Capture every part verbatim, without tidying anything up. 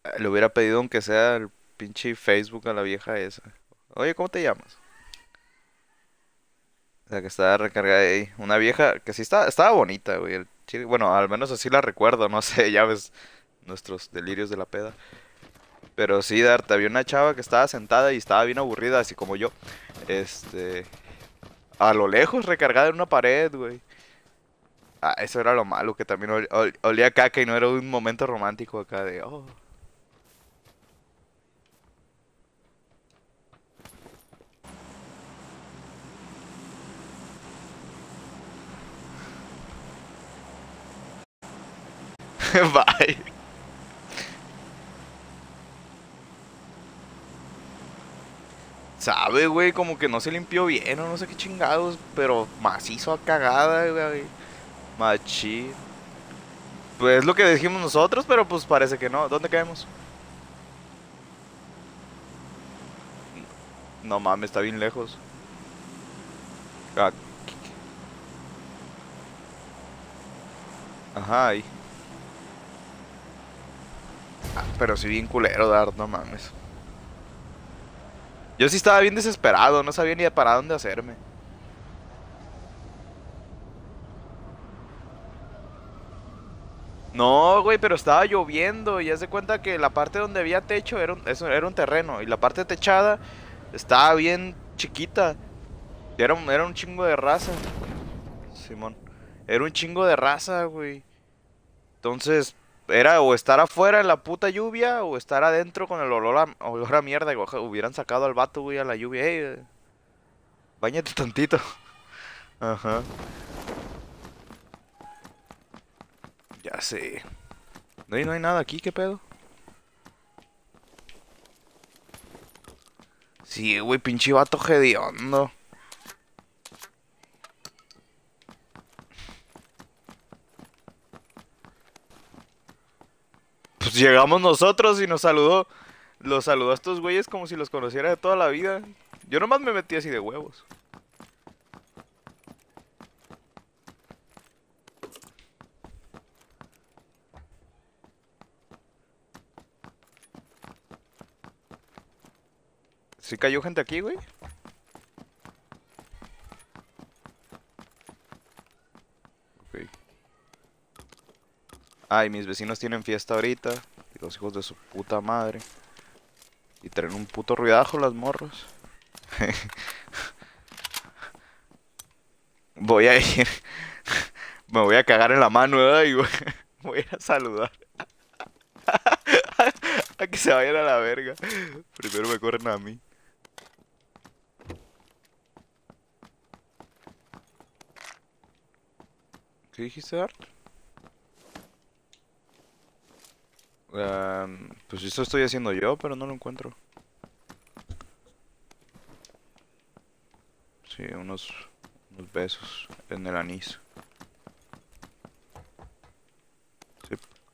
Le hubiera pedido aunque sea el pinche Facebook a la vieja esa. Oye, ¿cómo te llamas? La que estaba recargada ahí. Una vieja que sí estaba, estaba bonita, güey. el chile- Bueno, al menos así la recuerdo, no sé, ya ves nuestros delirios de la peda. Pero sí, Dart, había una chava que estaba sentada y estaba bien aburrida, así como yo. Este, a lo lejos, recargada en una pared, güey. Ah, eso era lo malo, que también ol- ol- olía a caca y no era un momento romántico acá de, oh. Bye. Sabe, güey, como que no se limpió bien o no sé qué chingados, pero macizo a cagada, güey. Machín. Pues es lo que dijimos nosotros, pero pues parece que no. ¿Dónde caemos? No mames, está bien lejos. Ah, ajá, ahí. Ah, pero sí bien culero, Dart, no mames. Yo sí estaba bien desesperado, no sabía ni para dónde hacerme. No, güey, pero estaba lloviendo y haz de cuenta que la parte donde había techo era un, eso, era un terreno y la parte techada estaba bien chiquita. Y era, un- era un chingo de raza, Simón. Era un chingo de raza, güey. Entonces, era o estar afuera en la puta lluvia o estar adentro con el olor a, olor a mierda. Y oja- hubieran sacado al vato, güey, a la lluvia. Ey, eh, báñate tantito. Ajá, ya sé. No hay, no hay nada aquí, ¿qué pedo? Sí, güey, pinche vato hediondo. Pues llegamos nosotros y nos saludó. Los saludó a estos güeyes como si los conociera de toda la vida. Yo nomás me metí así de huevos. ¿Sí cayó gente aquí, güey? Ok. Ay, mis vecinos tienen fiesta ahorita. Y los hijos de su puta madre. Y traen un puto ruidajo las morros. Voy a ir. Me voy a cagar en la mano, ¿verdad? Y voy, voy a ir a saludar. A que se vayan a la verga. Primero me corren a mí. ¿Qué dijiste, Art? Em, pues eso estoy haciendo yo, pero no lo encuentro. Sí, unos, unos besos en el anís. Sí.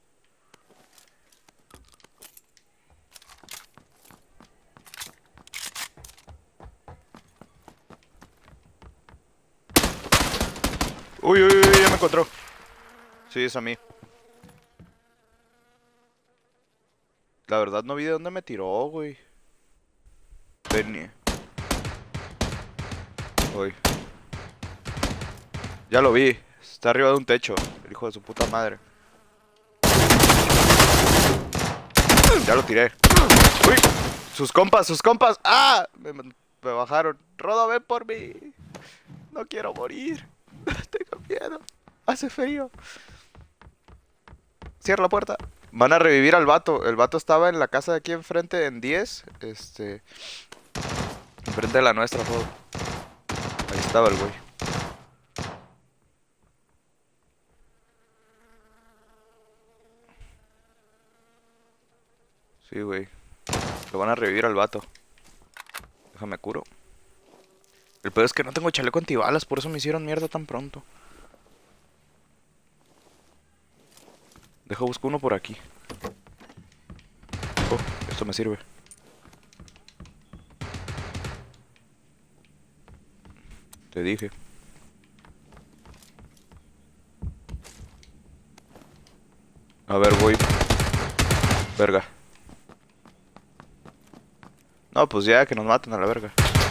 Uy, uy, uy, ya me encontró. Sí, es a mí. La verdad no vi de dónde me tiró, güey. Venía. Uy. Ya lo vi. Está arriba de un techo. El hijo de su puta madre. Ya lo tiré. Uy. Sus compas, sus compas. ¡Ah! Me, me bajaron. Rodo, ven por mí. No quiero morir. Tengo miedo. Hace frío. Cierra la puerta. Van a revivir al vato. El vato estaba en la casa de aquí enfrente en diez. Este. Enfrente de la nuestra, todo. Ahí estaba el güey. Sí, güey. Lo van a revivir al vato. Déjame curo. El peor es que no tengo chaleco antibalas, por eso me hicieron mierda tan pronto. Deja busco uno por aquí. Oh, esto me sirve. Te dije. A ver, voy. Verga. No, pues ya, que nos maten a la verga.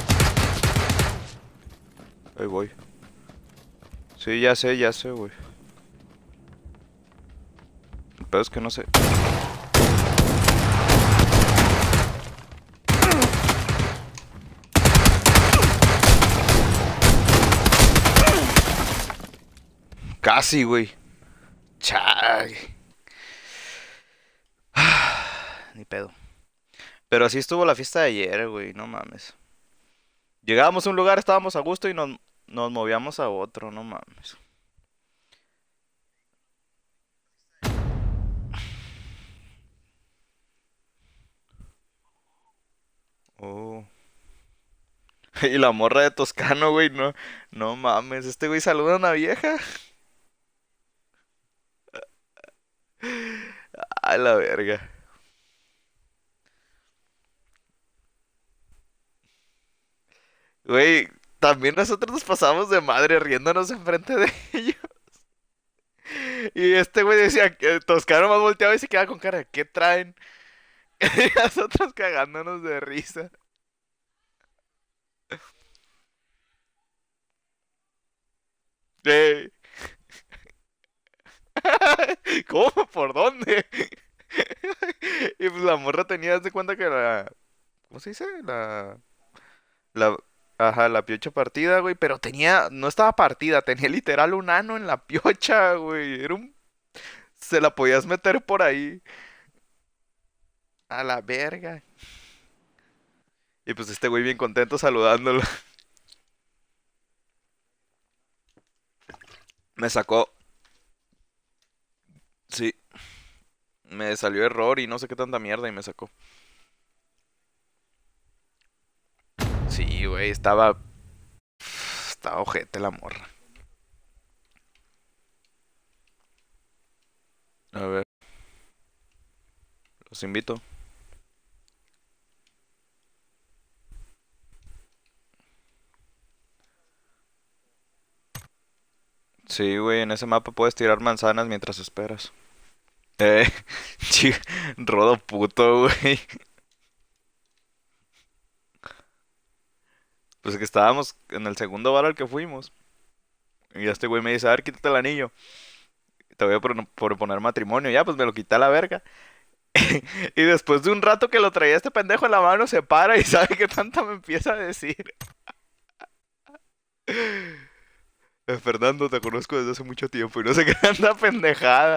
Ahí voy. Sí, ya sé, ya sé, güey. El pedo es que no sé. Casi, güey. Chale. Ni pedo. Pero así estuvo la fiesta de ayer, güey. No mames. Llegábamos a un lugar, estábamos a gusto y nos, nos movíamos a otro. No mames. Oh. Y la morra de Toscano, güey. No, no mames. Este güey saluda a una vieja. A la verga. Güey, también nosotros nos pasamos de madre riéndonos enfrente de ellos. Y este güey decía que Toscano más volteaba y se quedaba con cara de ¿qué traen? Y nosotros cagándonos de risa. Ey. ¿Cómo? ¿Por dónde? Y pues la morra tenía, haz de cuenta que la... ¿Cómo se dice? La... La... Ajá, la piocha partida, güey. Pero tenía... No estaba partida, tenía literal un ano en la piocha, güey. Era un... Se la podías meter por ahí. A la verga. Y pues este güey bien contento saludándolo. Me sacó. Sí. Me salió error y no sé qué tanta mierda y me sacó. Sí, güey, estaba... Estaba ojete la morra. A ver, los invito. Sí, güey, en ese mapa puedes tirar manzanas mientras esperas. Eh, chi- rodo puto, güey. Pues que estábamos en el segundo bar al que fuimos. Y este güey me dice, a ver, quítate el anillo. Te voy a pro- proponer matrimonio. Ya, pues me lo quité a la verga. Y después de un rato que lo traía este pendejo en la mano, se para y sabe qué tanto me empieza a decir. Eh, Fernando, te conozco desde hace mucho tiempo y no sé qué tanta pendejada.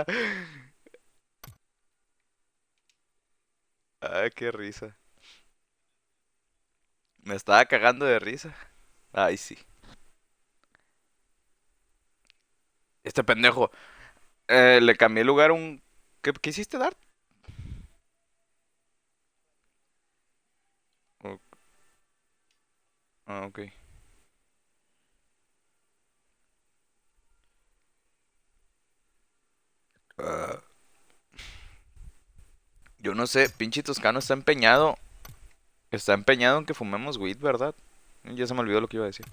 Ay, qué risa. Me estaba cagando de risa. Ay, sí. Este pendejo. Eh, le cambié el lugar a un... ¿Qué, qué hiciste, Dart? O- Ah, ok. Ah, yo no sé, pinche Toscano está empeñado. Está empeñado en que fumemos weed, ¿verdad? Ya se me olvidó lo que iba a decir.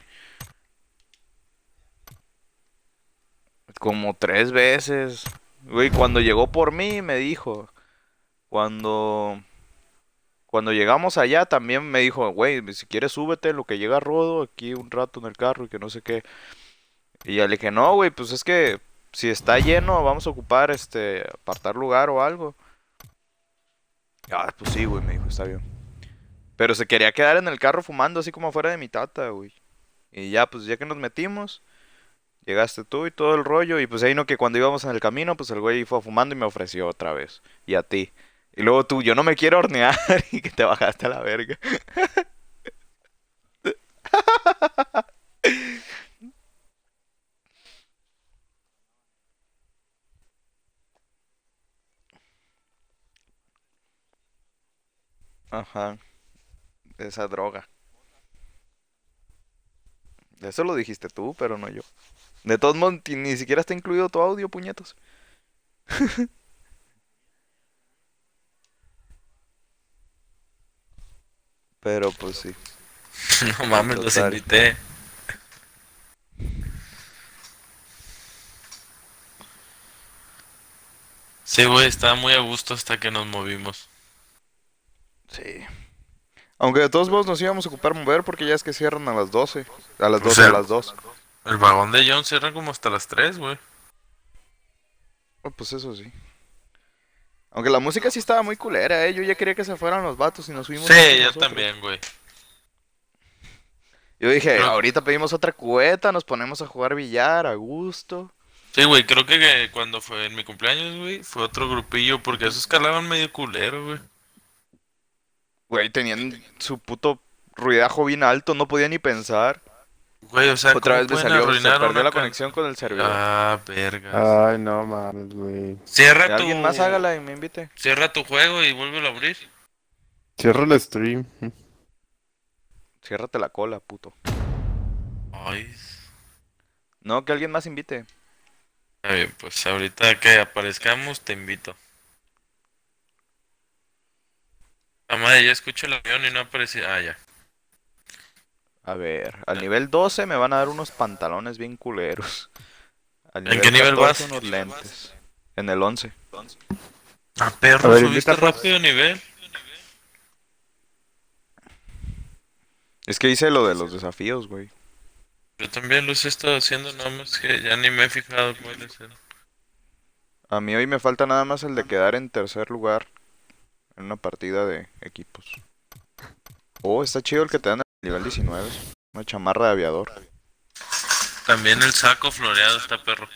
Como tres veces. Güey, cuando llegó por mí me dijo. Cuando... Cuando llegamos allá también me dijo, güey, si quieres súbete en lo que llega Rodo aquí un rato en el carro y que no sé qué. Y ya le dije, no, güey, pues es que si está lleno vamos a ocupar este, apartar lugar o algo. Ah, pues sí, güey, me dijo, está bien. Pero se quería quedar en el carro fumando así como afuera de mi tata, güey. Y ya, pues ya que nos metimos, llegaste tú y todo el rollo. Y pues ahí no que cuando íbamos en el camino, pues el güey fue fumando y me ofreció otra vez. Y a ti. Y luego tú, yo no me quiero hornear y que te bajaste a la verga. Ajá, esa droga. Eso lo dijiste tú, pero no yo. De todos modos, ti- ni siquiera está incluido tu audio, puñetos. Pero pues sí, No mames, los total. invité. Sí, güey, estaba muy a gusto hasta que nos movimos. Sí. Aunque de todos modos nos íbamos a ocupar mover porque ya es que cierran a las doce. A las O doce, sea, a las dos. el vagón de John cierra como hasta las tres, güey. Oh, pues eso sí. Aunque la música sí estaba muy culera, eh. Yo ya quería que se fueran los vatos y nos fuimos Sí, antes yo nosotros. también, güey. Yo dije, Creo- ahorita pedimos otra cubeta, nos ponemos a jugar billar a gusto. Sí, güey, creo que, que cuando fue en mi cumpleaños, güey, fue otro grupillo porque esos calaban medio culero, güey. Güey, tenían su puto ruidajo bien alto, no podía ni pensar. Güey, o sea, Otra ¿cómo vez me pueden salió, se arruinar perdió una la can- conexión con el servidor. Ah, vergas. Ay, no mames, güey. Cierra tu... Alguien más hágala y me invite. Cierra tu juego y vuélvelo a abrir. Cierra el stream. Ciérrate la cola, puto. Ay. No, que alguien más invite. A ver, pues ahorita que aparezcamos te invito. Ah, madre, ya escucho el avión y no aparece. Ah, ya. A ver, al nivel doce me van a dar unos pantalones bien culeros. Al ¿En qué nivel catorce vas? unos lentes. En el once. Ah, perro, A ver, subiste invita, pues. rápido de nivel. Es que hice lo de los desafíos, güey. Yo también los he estado haciendo, nada más que ya ni me he fijado cuáles eran. A mí hoy me falta nada más el de quedar en tercer lugar en una partida de equipos. Oh, está chido el que te dan en el nivel diecinueve. Una chamarra de aviador. También el saco floreado está perro.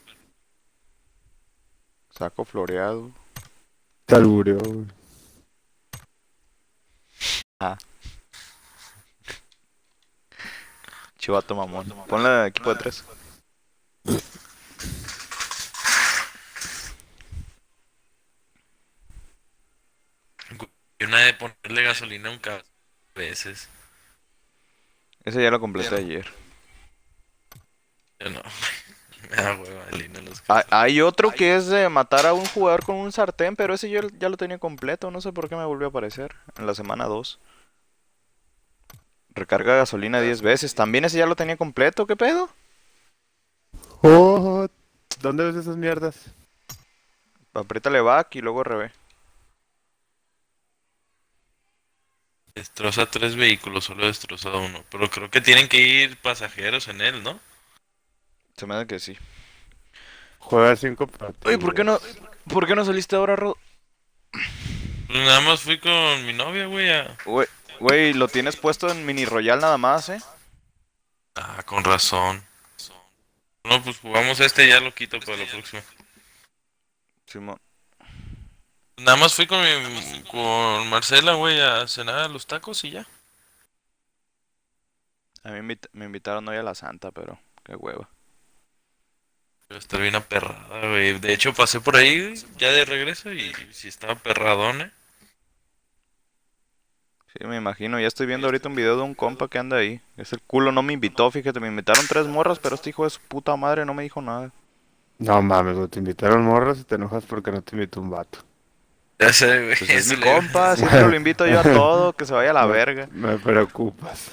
Saco floreado. Te albureó, güey. Chivato mamón. Ponle equipo de tres. Y una de ponerle gasolina a un cabrón. Veces. Ese ya lo completé ayer. Yo no. Me da hueva gasolina los Hay, carros. hay otro que es de matar a un jugador con un sartén, pero ese yo ya lo tenía completo. No sé por qué me volvió a aparecer en la semana dos. Recarga gasolina diez veces. También ese ya lo tenía completo. ¿Qué pedo? Oh, ¿dónde ves esas mierdas? Apriétale back y luego revés. Destroza tres vehículos, solo he destrozado uno. Pero creo que tienen que ir pasajeros en él, ¿no? Se me da que sí. Juega cinco partidos. Oye, ¿por qué no, ¿por qué no saliste ahora, Rod? Pues nada más fui con mi novia, güey. A... Güey, güey, lo tienes puesto en mini royal nada más, ¿eh? Ah, con razón. No, pues jugamos este y ya lo quito para la próxima. Simón. Nada más fui con mi, con Marcela, güey, a cenar a los tacos y ya. A mí me invit- me invitaron hoy a la Santa, pero qué hueva. Pero está bien aperrada, güey. De hecho, pasé por ahí güey, ya de regreso y sí estaba perradona. Sí, me imagino. Ya estoy viendo ahorita un video de un compa que anda ahí. Ese culo no me invitó, fíjate. Me invitaron tres morras, pero este hijo de su puta madre no me dijo nada. No mames, güey, te invitaron morras y te enojas porque no te invitó un vato. Ya sé, güey. Pues es eso mi le- compa, siempre lo invito yo a todo, que se vaya a la Me- verga. Me preocupas.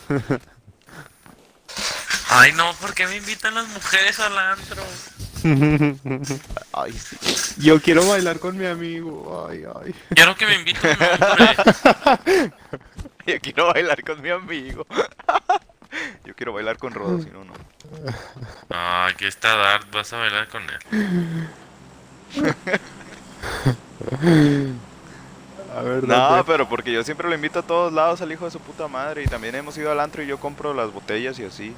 Ay, no, ¿por qué me invitan las mujeres al antro? Ay, sí. Yo quiero bailar con mi amigo. Ay, ay. Quiero que me inviten un hombre. Yo quiero bailar con mi amigo. Yo quiero bailar con Rodo, si no, no. Ah, aquí está Dart, vas a bailar con él. A ver, No, ¿dónde? pero porque yo siempre lo invito a todos lados al hijo de su puta madre. Y también hemos ido al antro y yo compro las botellas y así.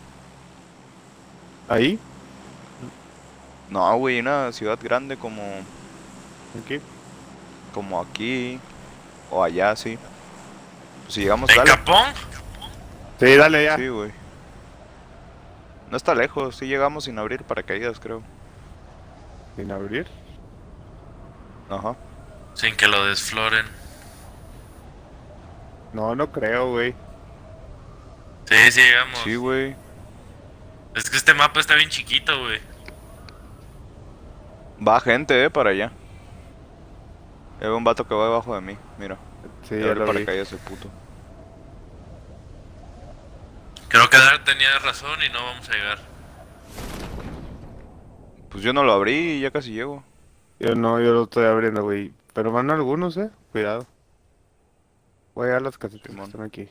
¿Ahí? No, güey, una ciudad grande como, ¿Aquí? como aquí o allá, sí. Pues si llegamos, ¿En dale. Capón? Sí, dale ya. Sí, güey. No está lejos, sí llegamos sin abrir paracaídas, creo. Sin abrir. Ajá. Sin que lo desfloren. No, no creo, güey. Sí, sí llegamos. Sí, güey. Es que este mapa está bien chiquito, güey. Va gente, eh, para allá. Hay un vato que va debajo de mí, mira. Sí, Ya ya abre lo vi. paracaídas el puto. Creo que Dart tenía razón y no vamos a llegar. Pues yo no lo abrí y ya casi llego. Yo no, yo lo estoy abriendo, güey. Pero van algunos, eh. Cuidado. Voy a las casitas que Simón. están aquí.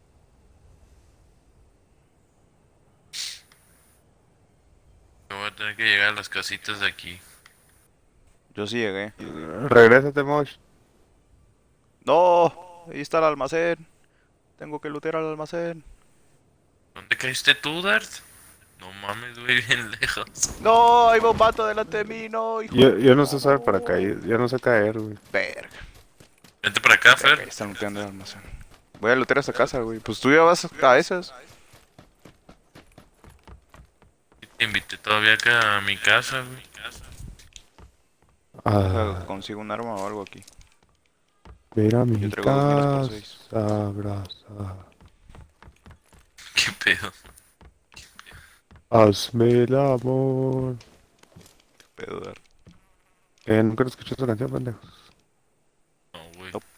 Yo voy a tener que llegar a las casitas de aquí. Yo sí llegué. Regrésate, Mosh. No, ahí está el almacén. Tengo que lootear al almacén. ¿Dónde caíste tú, Dart? No mames, güey, bien lejos. No, hay un vato delante de mí, no, hijo Yo, de yo no puta, sé usar paracaídas, yo no sé caer, güey. Verga, Vente para acá, verga, ahí Fer. están looteando el almacén. Voy a lootear esta casa, güey. Pues tú ya vas a esas. Te invité todavía acá a mi casa, güey. Ah, Deja, consigo un arma o algo aquí. mira mi Yo traigo dos miras por seis. casa, abraza. ¿Qué pedo? Hazme el amor. Pedo de ar- Eh, nunca lo escuché esa canción, pendejos. No, güey. No.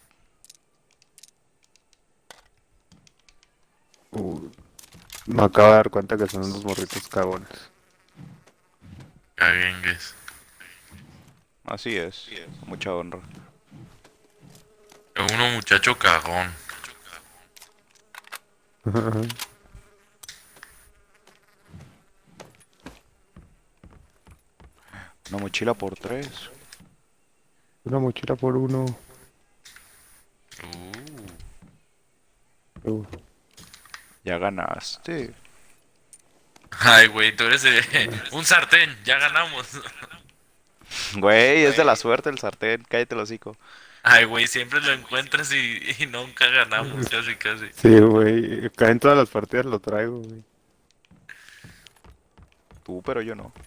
Uh, me acabo de dar cuenta que son unos morritos cagones. Caguengues. Así es, mucha honra. Uno muchacho cagón. Una mochila por tres. Una mochila por uno. Uh. Uh, Ya ganaste. Ay, güey, tú eres eh, un sartén. Ya ganamos. Güey, es de la suerte el sartén. Cállate el hocico. Ay, güey, siempre lo encuentras y, y nunca ganamos, casi, casi. Sí, güey. Acá en todas las partidas lo traigo, güey. Tú, pero yo no.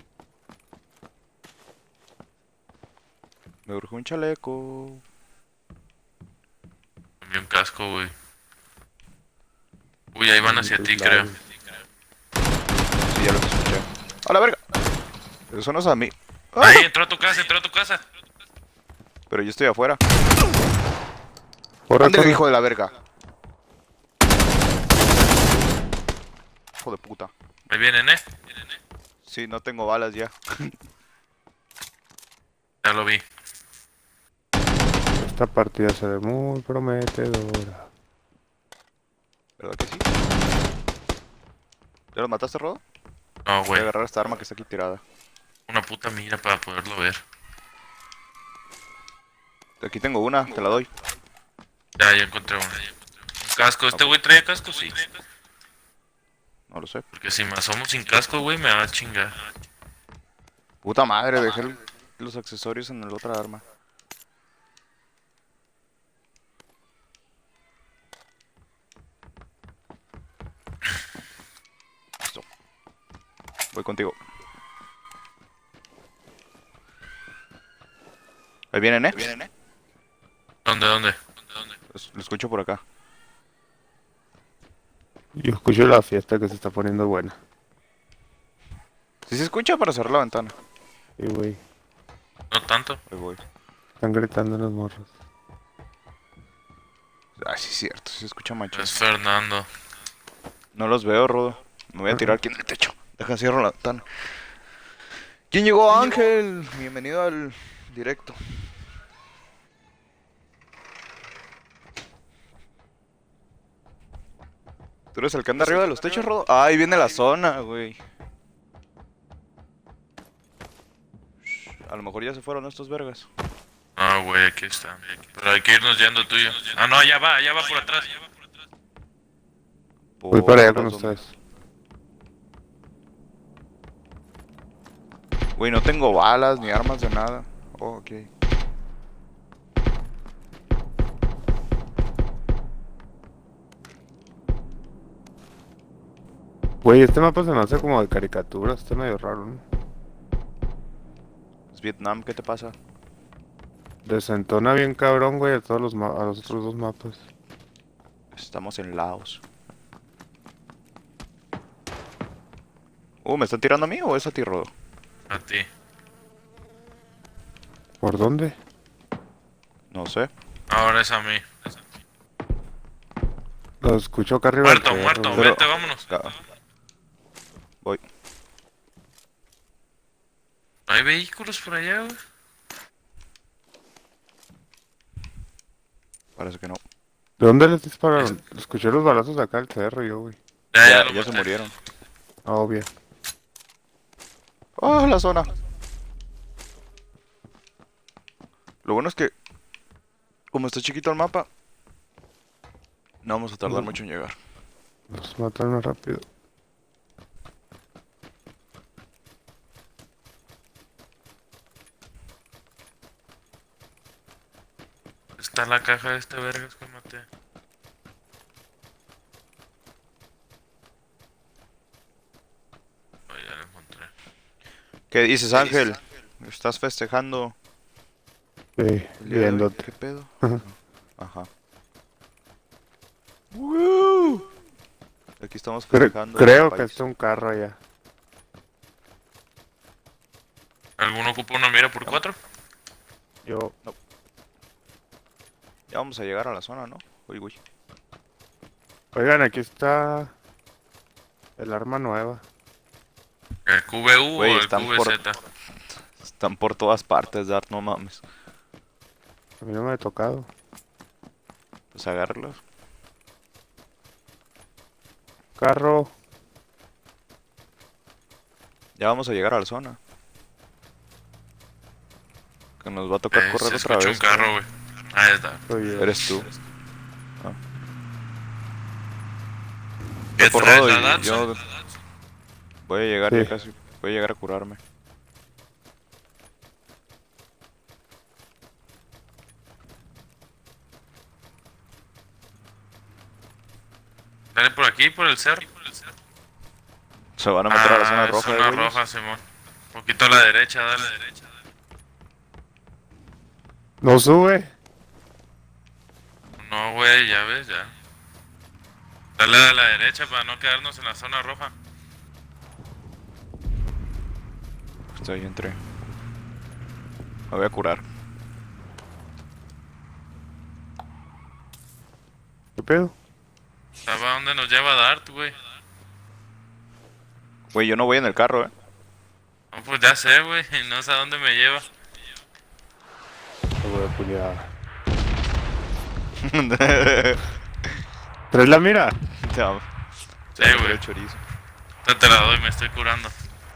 Me urge un chaleco. Cambié un casco, güey. Uy, ahí van hacia ti, Benditos creo. labios. Sí, ya lo escuché. ¡A la verga! Eso no es a mí. ¡Ah! Ahí, entró a tu casa, entró a tu casa. Pero yo estoy afuera. Corre, ¡Ande, corre. hijo de la verga! Hijo de puta. Ahí vienen, eh. Sí, no tengo balas ya. Ya lo vi. Esta partida se ve muy prometedora. ¿Verdad que sí? ¿Ya lo mataste, Rodo? No, Voy a güey. agarrar esta arma que está aquí tirada. Una puta mira para poderlo ver. Aquí tengo una, te la doy. Ya, ya encontré una. Un casco. ¿Este güey trae casco? Sí. No lo sé. Porque si me asomo sin casco, güey, me va a chingar. Puta madre, dejé el- los accesorios en la otra arma. Listo. Voy contigo. Ahí vienen, ¿eh? ¿Dónde, dónde? Los- Lo escucho por acá. Yo escucho la fiesta que se está poniendo buena. Si se escucha para cerrar la ventana. Sí, güey. No tanto. Ahí voy. Están gritando los morros. Ay, sí es cierto, sí se escucha macho. Es Fernando. No los veo, Rodo. Me voy a tirar aquí en el techo. Deja cierro la ventana. ¿Quién llegó, Ángel? Bienvenido al directo. ¿Tú eres el que anda arriba de los techos, Rodo? Ah, ahí viene la zona, güey. A lo mejor ya se fueron estos vergas. Ah, güey, aquí están. Pero hay que irnos yendo tuyo. Ah, no, ya va, ya va por atrás. Voy para allá Por con las zonas. ustedes. Güey, no tengo balas ni armas de nada. Oh, ok. Güey, este mapa se me hace como de caricatura. Está medio raro, ¿no? Es Vietnam, ¿qué te pasa? Desentona bien cabrón, güey, a todos los, ma- a los otros dos mapas. Estamos en Laos. Uh, ¿me están tirando a mí o es a ti, Rodo? A ti. ¿Por dónde? No sé. Ahora es a mí. Lo escucho acá arriba. Muerto, del muerto, cerro, Pero- vete, vámonos. Ca- Voy. ¿No hay vehículos por allá, güey? Parece que no. ¿De dónde les dispararon? Escuché los balazos de acá del cerro yo, güey. Ya, ya, Ya, lo ya se maté. murieron. Ah, obvio. ¡Oh, la zona! Lo bueno es que, como está chiquito el mapa, no vamos a tardar No. mucho en llegar. Nos mataron rápido. Está la caja de este vergas que maté. Oh, ya lo encontré. ¿Qué dices, Ángel? ¿Estás festejando Sí, el día de hoy? viéndote. ¿Qué pedo? Ajá. ¡Woo! Aquí estamos Cre- festejando. el creo que país. está un carro allá. ¿Alguno ocupa una mira por cuatro? Yo. Ya vamos a llegar a la zona, ¿no? Uy, uy. Oigan, aquí está el arma nueva. ¿El Q V U Güey, o el están Q V Z? Están por todas partes, Dart, no mames. A mí no me ha tocado. Pues agárralos. Carro. Ya vamos a llegar a la zona. Que nos va a tocar Eh, correr se otra escucha vez. un carro, ¿no? güey. Ahí está. Soy yo. Eres tú. ¿Qué Yo por traes, rodo la y Datsun? yo voy a llegar Sí. ya casi. Voy a llegar a curarme. Dale por aquí, por el cerro. Se van a meter a la zona Ah, roja. zona eh, güeyes. roja, Simón. Un poquito a la derecha, dale. No sube. No, güey, ya ves, ya. Dale a la derecha para no quedarnos en la zona roja. Estoy entré. Me voy a curar. ¿Qué pedo? ¿Sabes a dónde nos lleva Dart, güey? Güey, yo no voy en el carro, eh. No, pues ya sé, güey. No sé a dónde me lleva. Te voy a puñar. ¿Traes la mira? Te amo. Sí, Te amo, güey. el chorizo. Te, te la doy, me estoy curando.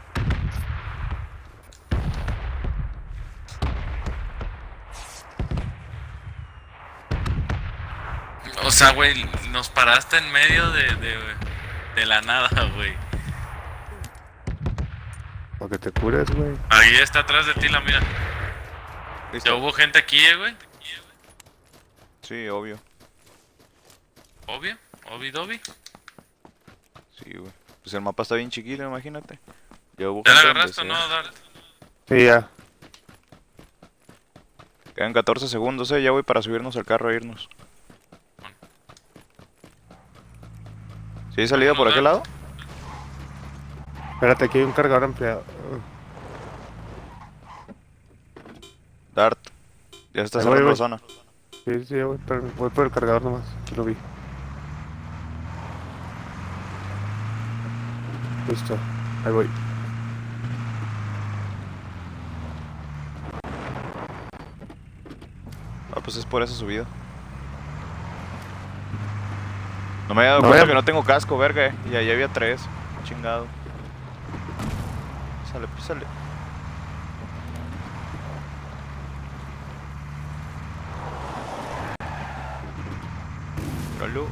O sea, güey, nos paraste en medio de, de, de la nada, güey. Para que te cures, güey. Ahí está atrás de ti la mira. ¿Listo? ¿Ya hubo gente aquí, eh, güey? Sí, obvio. Obvio, obi dobi. Sí, güey. Pues el mapa está bien chiquito, imagínate. Ya hubo ¿Ya la gente donde agarraste o no, sea. Dart? Sí, ya. Quedan catorce segundos, eh. Ya voy para subirnos al carro e irnos. ¿Sí hay salida por aquel lado? Espérate, aquí hay un cargador ampliado. Dart. Ya se está Ahí voy, cerrando la voy. zona. Sí, sí, voy por, voy por el cargador nomás. Aquí lo vi. Listo. Ahí voy. Ah, pues es por esa subida. No me había dado No, cuenta ya- que no tengo casco, verga, eh. Y ahí había tres. Chingado. Písale, písale. Míralo.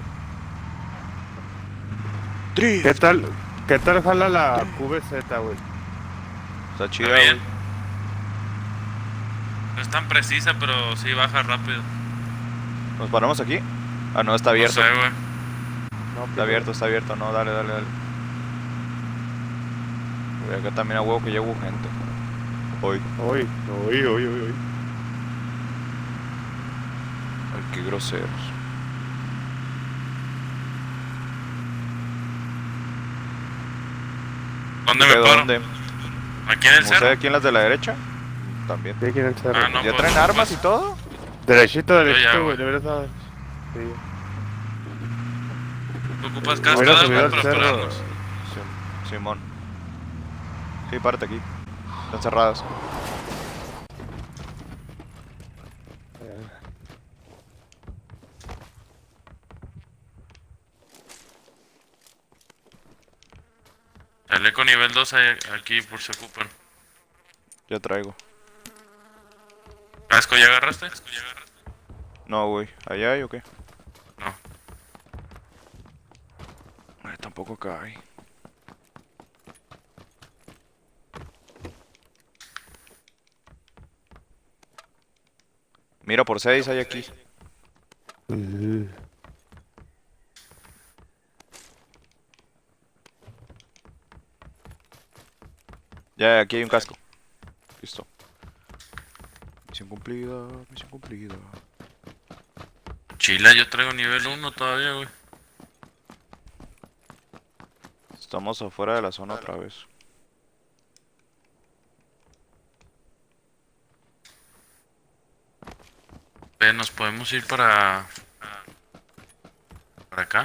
Drift. ¿Qué tal? ¿Qué tal jala la Q V Z, güey? Está chida, Está bien. güey. No es tan precisa, pero sí baja rápido. ¿Nos paramos aquí? Ah, no, está abierto. No sé, güey. No, Está abierto, está abierto. No, dale, dale, dale. Güey, acá también a huevo que ya hubo gente. Hoy. Uy, uy, uy, uy, uy. Ay, qué groseros. ¿Dónde me ¿De paro? dónde? ¿Aquí en el ¿Como sea cerro? aquí en las de la derecha? También. Sí, aquí en el cerro. Ah, no. ¿Ya pues, traen pues, armas pues. y todo? Derechito, ya, derechito, güey. güey. Deberías dar. Sí. ¿Tú ocupas Me casco, voy a Dart, subir güey, al para cerro. pararnos? Sim- Simón. Sí, párate aquí. Están cerradas. Chaleco nivel dos hay aquí por si ocupan. Ya traigo. ¿Casco ya agarraste? No, güey. ¿Allá hay o qué? No. Ay, tampoco acá hay. Mira, por seis hay aquí. Uh, Ya, aquí hay un casco. Listo. Misión cumplida, misión cumplida. Chila, yo traigo nivel uno todavía, güey. Estamos afuera de la zona otra vez. Ve, nos podemos ir para... Para acá.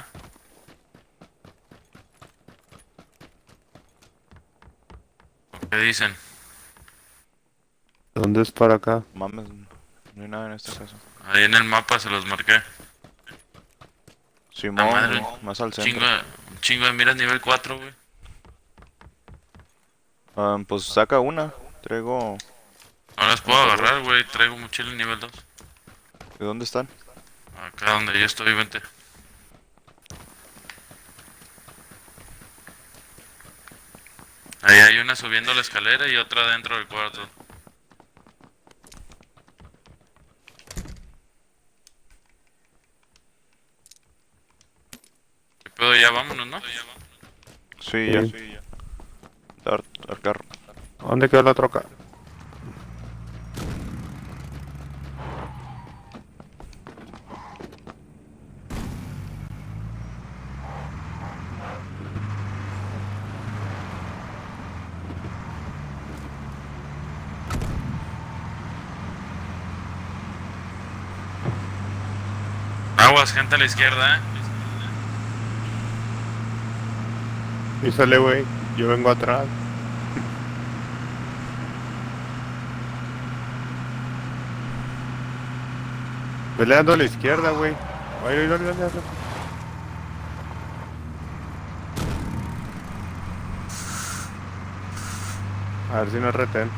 ¿Qué dicen? ¿Dónde es para acá? Mames, no hay nada en esta casa. Ahí en el mapa se los marqué. Simón, madre, güey, más al centro. Chingo, de- un chingo de miras nivel cuatro, güey. Ah, pues saca una. Traigo... No las puedo agarrar, güey. Traigo mochila nivel dos. ¿De dónde están? Acá donde yo estoy, vente. Ahí hay una subiendo la escalera y otra dentro del cuarto. ¿Qué pedo? Ya vámonos, ¿no? Sí, ya. Sí. Dar, al carro. ¿Dónde quedó la troca? Aguas, gente a la izquierda, eh. Y sale, güey. Yo vengo atrás. Peleando a la izquierda, güey. Ay, ay, ay, ay, ay. A ver si nos reten.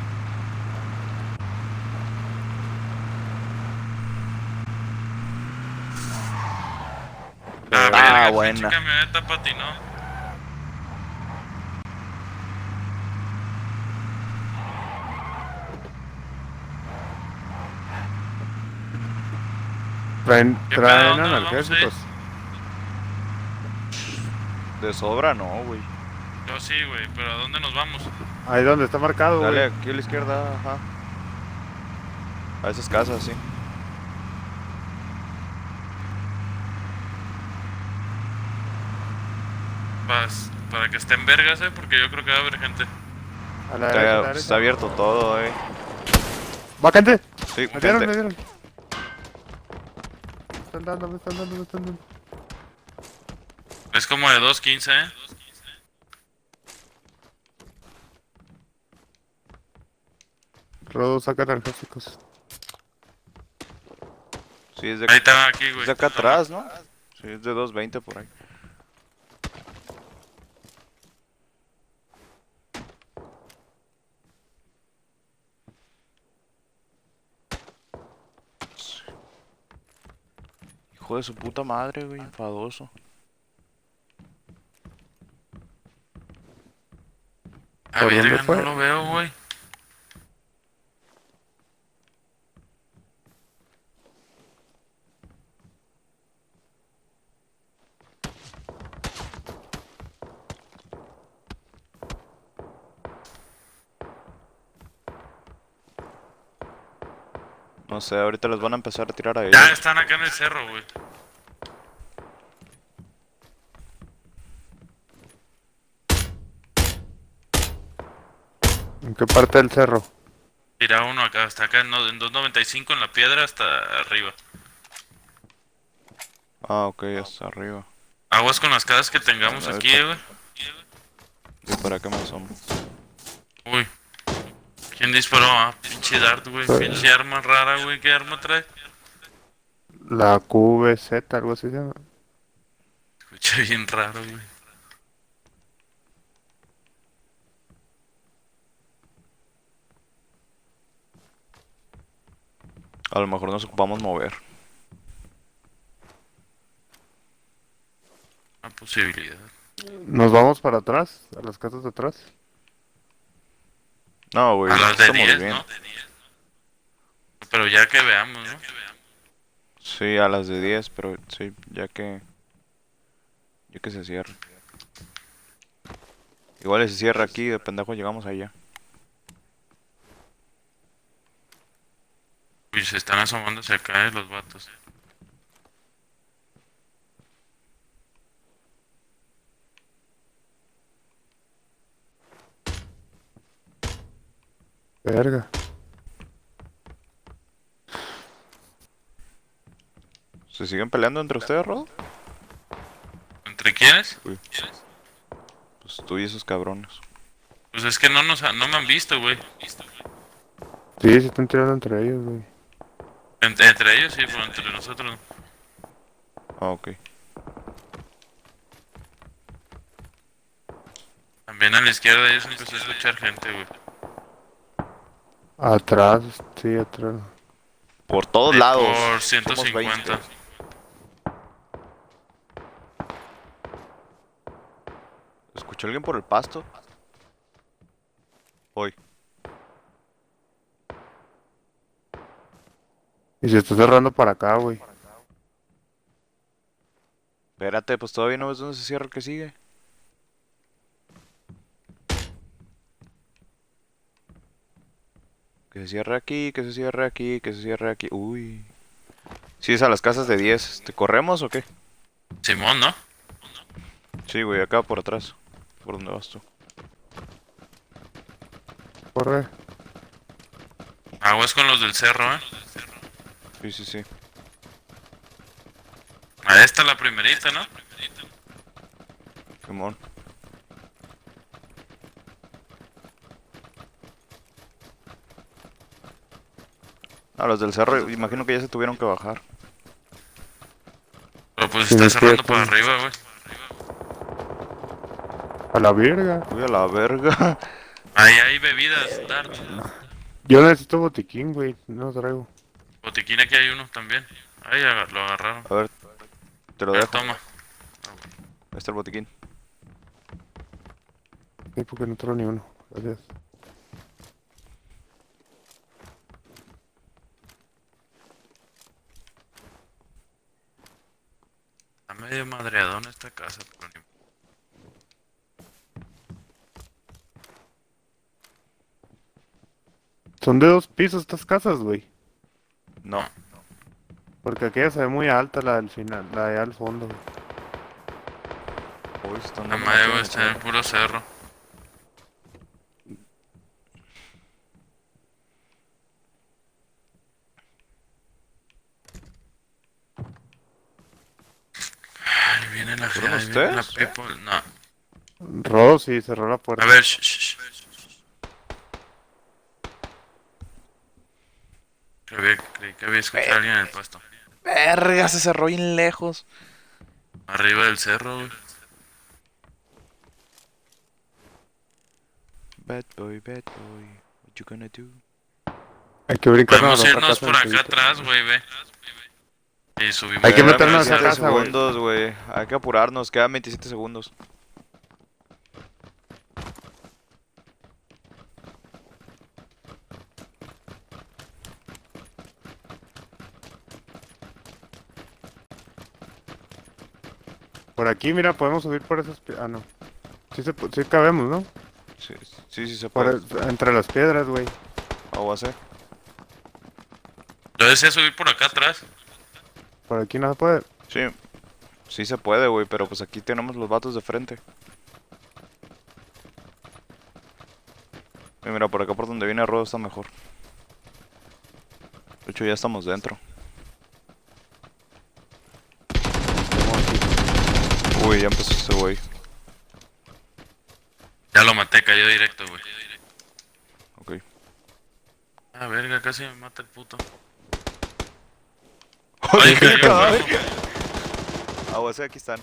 Ah, Ah, verga, el buena. pinche camioneta patinó. Traen, ¿Qué pedo? traen ¿Dónde nos vamos a ir? analgésicos. De sobra no, güey. Yo sí, güey, pero ¿a dónde nos vamos? Ahí donde está marcado, Dale güey. aquí a la izquierda, ajá. A esas casas, sí. Pas- para que estén vergas, eh, porque yo creo que va a haber gente. A la derecha, a la Está, derecha. está abierto todo, eh. ¡Vacante! Sí, Me dieron, me gente. dieron. Me están dando, me están dando, me están dando. Es como de dos quince, eh. Rodo, saca analgésicos. Sí, es de, Ahí está, aquí, es güey. de acá atrás, ¿no? Sí, es de dos veinte por ahí. Hijo de su puta madre, güey, enfadoso. A ¿Por dónde verga, fue? no lo veo, güey. No sé, ahorita les van a empezar a tirar a Ya ellos. están acá en el cerro, güey. ¿En qué parte del cerro? Tira uno acá, hasta acá en no- en dos noventa y cinco en la piedra hasta arriba. Ah, ok, hasta arriba. Aguas con las casas que tengamos A ver, aquí, pa- güey. ¿Y para qué me asomo? Uy. ¿Quién disparó? Ah, pinche Dart, güey. Sí. Pinche arma rara, güey. ¿Qué arma trae? La Q V Z, algo así se llama. Escucha bien raro, güey. A lo mejor nos ocupamos mover. Una posibilidad. Nos vamos para atrás, a las casas de atrás. No, güey, A las de estamos diez, bien. ¿no? Pero ya que veamos, ¿no? Sí, a las de diez, pero sí, ya que... Ya que se cierre. Igual si se cierra aquí, de pendejo llegamos allá. Uy, se están asomándose acá eh, los vatos. Verga. ¿Se siguen peleando entre ustedes, Rodo? ¿Entre quiénes? Uy. Pues tú y esos cabrones. Pues es que no nos ha- no me han visto, güey. Sí, se están tirando entre ellos, güey. Entre, entre ellos sí, pero entre nosotros no. Ah, ok. También a la izquierda ellos empezó a escuchar gente, güey. Atrás, sí, atrás. Por todos Sí, lados. por ciento Somos cincuenta. veinte. ¿Escuchó alguien por el pasto? Hoy. Y se está cerrando para acá, güey. Espérate, pues todavía no ves dónde se cierra el que sigue. Que se cierre aquí, que se cierre aquí, que se cierre aquí. Uy. Sí, es a las casas de diez. ¿Te corremos o qué? Simón, ¿no? Sí, güey, acá por atrás. ¿Por dónde vas tú? Corre. Aguas con los del cerro, eh. Sí, sí, sí. Ahí está la primerita, ¿no? Simón. A los del cerro, imagino que ya se tuvieron que bajar. Pero pues Sí, está me cerrando quedo para con- arriba, güey. A la verga. Uy, a la verga. Ahí hay bebidas, Dart. Yo necesito botiquín, güey. No traigo. Botiquín aquí hay uno también. Ahí aga- lo agarraron. A ver, te lo Mira, dejo. toma. Ahí está el botiquín. Sí, porque no traigo ni uno. Gracias. Está medio madreadón esta casa, pero ni- Son de dos pisos estas casas, güey. No. Porque aquella se ve muy alta, la del final, la de allá al fondo, güey. Uy, están La dando madre, una güey, está en el chingada. puro cerro. Ahí viene la ¿Fueron ahí viene la ustedes? people. No. Rodo sí cerró la puerta. A ver, shh, shh, shh. Creí, creí que había escuchado a alguien en el pasto. Verga, se cerró bien lejos. Arriba del cerro, güey. Bad boy, bad boy. What you gonna do? Hay que brincarnos Podemos a la otra irnos casa por acá enseguida. atrás, güey, ve. Y subimos. Hay que por meternos acá. a esa veintisiete casa, güey. segundos, güey. Hay que apurarnos, quedan veintisiete segundos. Por aquí, mira, podemos subir por esas pi- Ah, no. Sí, se, pu- sí cabemos, ¿no? Sí, sí, sí se Por puede. el- entre las piedras, güey. Aguacé. Yo decía subir por acá atrás. Por aquí no se puede. Sí, sí se puede, güey, pero pues aquí tenemos los vatos de frente. Y mira, por acá por donde viene Rodo está mejor. De hecho, ya estamos dentro. Uy, ya empezó este güey. Ya lo maté, cayó directo, güey. Ok. Ah, verga, casi me mata el puto. Ay, Ay, cayó, ay. güey. Aguacé, aquí están.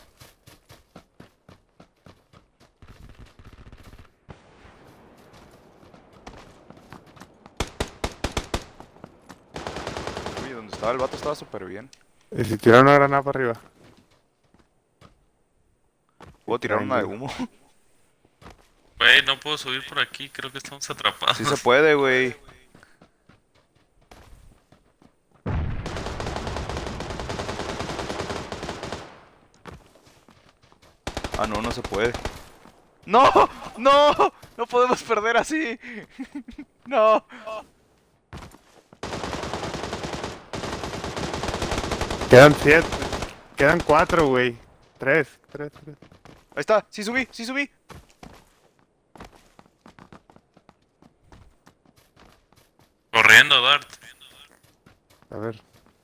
Estaba, el vato estaba súper bien. ¿Y si tiran una granada para arriba? Puedo tirar una de humo. Güey, no puedo subir por aquí, creo que estamos atrapados. Sí se puede, güey. Ah, no, no se puede. ¡No! ¡No! ¡No podemos perder así! ¡No! Quedan siete. Quedan cuatro, güey. Tres, tres, tres. Ahí está, sí subí, sí subí. Corriendo, Dart. A ver.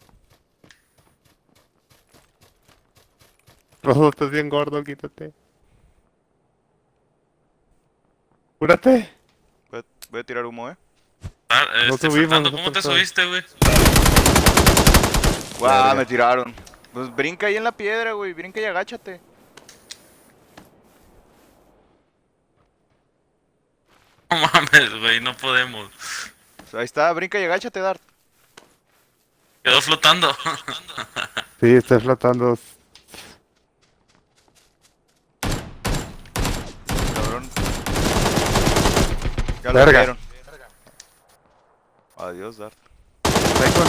No, estás bien gordo, quítate. Cúrate. Voy a, voy a tirar humo, eh. Dart, No este, subimos, Fernando, ¿cómo te nosotros subiste, güey? Guau, Verga. me tiraron. Pues brinca ahí en la piedra, güey. Brinca y agáchate. No mames, güey, no podemos. Ahí está, brinca y agáchate, Dart. Quedó flotando. Sí, está flotando. Cabrón. Ya lo Verga. vieron. Adiós, Dart. Ahí con...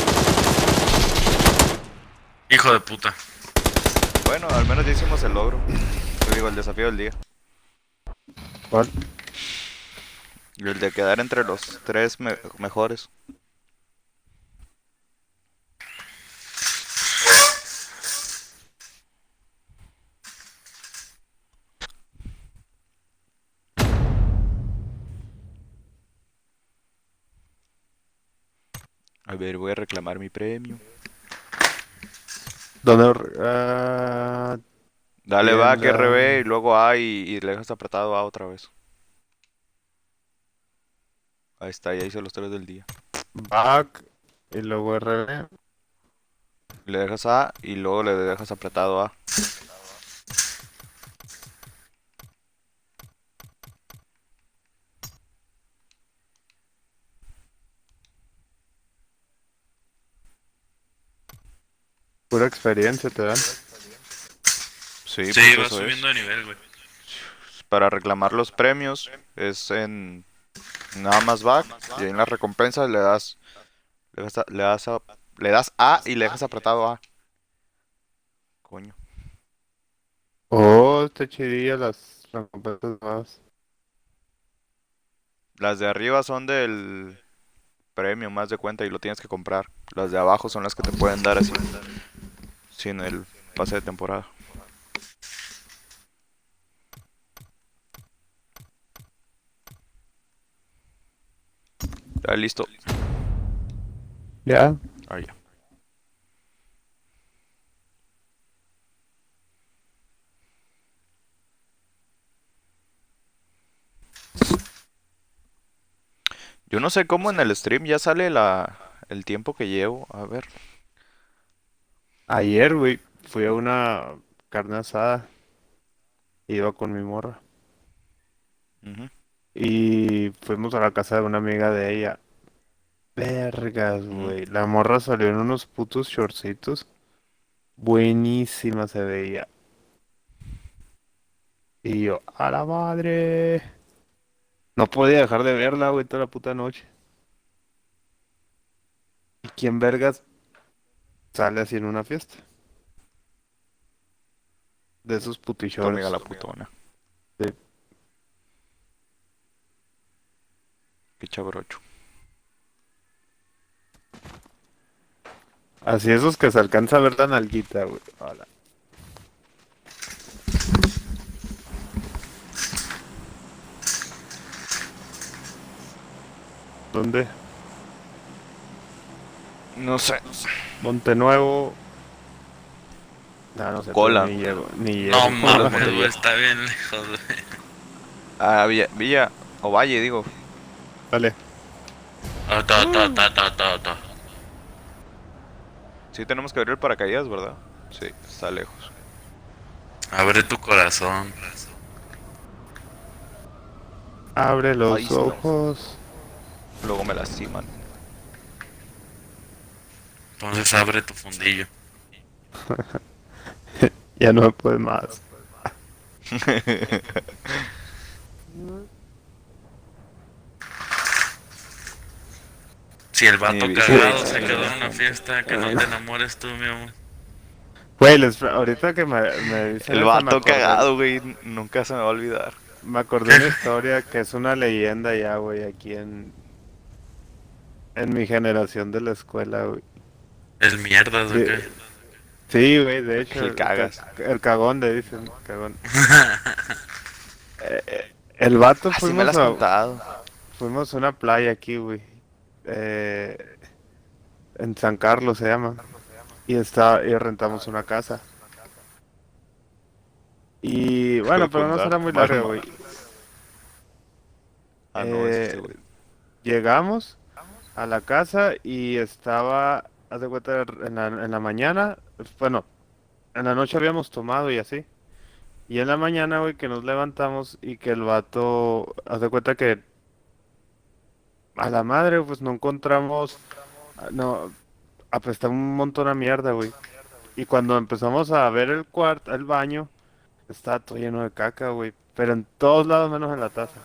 Hijo de puta. Bueno, al menos ya hicimos el logro. Te digo, el desafío del día. ¿Cuál? Y el de quedar entre los tres me- mejores. A ver, voy a reclamar mi premio. ¿Dónde? Ah, Dale Bien, back, ya. R B y luego A y, y le dejas apretado A otra vez. Ahí está, ya hice los tres del día. back. Y luego R B. Le dejas A y luego le dejas apretado A. Pura experiencia te dan. Sí, Sí, pues va eso es. subiendo de nivel, güey. Para reclamar los premios es en nada más back y en las recompensas le das le das a, le das a, le das A y le dejas apretado A. Coño. Oh, está chidilla las recompensas nuevas. Las de arriba son del premio más de cuenta y lo tienes que comprar. Las de abajo son las que te pueden dar así sin el pase de temporada. Ya listo. Ya. Ah, ya. Yo no sé cómo en el stream ya sale la el tiempo que llevo. A ver. Ayer, güey, fui a una carne asada. Iba con mi morra. Ujú. Y fuimos a la casa de una amiga de ella. Vergas, Mm. güey. La morra salió en unos putos shortcitos. Buenísima se veía. Y yo, a la madre. No podía dejar de verla, güey, toda la puta noche. ¿Y quién vergas sale así en una fiesta? De esos Tu putichores. amiga la putona. Sí. Qué chabrocho. Así esos que se alcanza a ver la nalguita, güey. Hola. ¿Dónde? No sé. Monte Nuevo. No, no sé. Cola. Ni llego, ni llego. No las mames, montañas. güey, está bien lejos, güey. Ah, Villa, Villa o Valle, digo. Dale. Ah, ta, ta, ta, ta, ta, ta. Sí tenemos que abrir el paracaídas, ¿verdad? Sí, está lejos. Abre tu corazón. Abre los Ahí está. ojos. Luego me lastiman. Entonces abre tu fundillo. Ya no me puede más. Si el vato Mi cagado bici. se quedó en una fiesta, que no te enamores tú, mi amor. Güey, les- ahorita que me, me dicen El eso, me vato acordé, cagado, güey. Nunca se me va a olvidar. me acordé una historia que es una leyenda ya, güey, aquí en, en mi generación de la escuela, güey. ¿El mierdas o Sí, qué? sí, güey, de hecho, El el, ca- cagas. el cagón le dicen, cagón. Eh, eh, el vato Así me lo fuimos has a, contado. fuimos a una playa aquí, güey. Eh, en San Carlos se llama. Y está, y rentamos una casa. Y Dejo de bueno, pero no contar. será muy larga, Marma. güey. Ah, no, es este, Eh, güey. llegamos a la casa y estaba, haz de cuenta, en la, en la mañana, bueno, en la noche habíamos tomado y así. Y en la mañana, güey, que nos levantamos y que el vato, haz de cuenta que a la madre, pues no encontramos, ah, no, apestaba un montón a mierda, güey. Y cuando empezamos a ver el cuarto, el baño, estaba todo lleno de caca, güey. Pero en todos lados menos en la taza.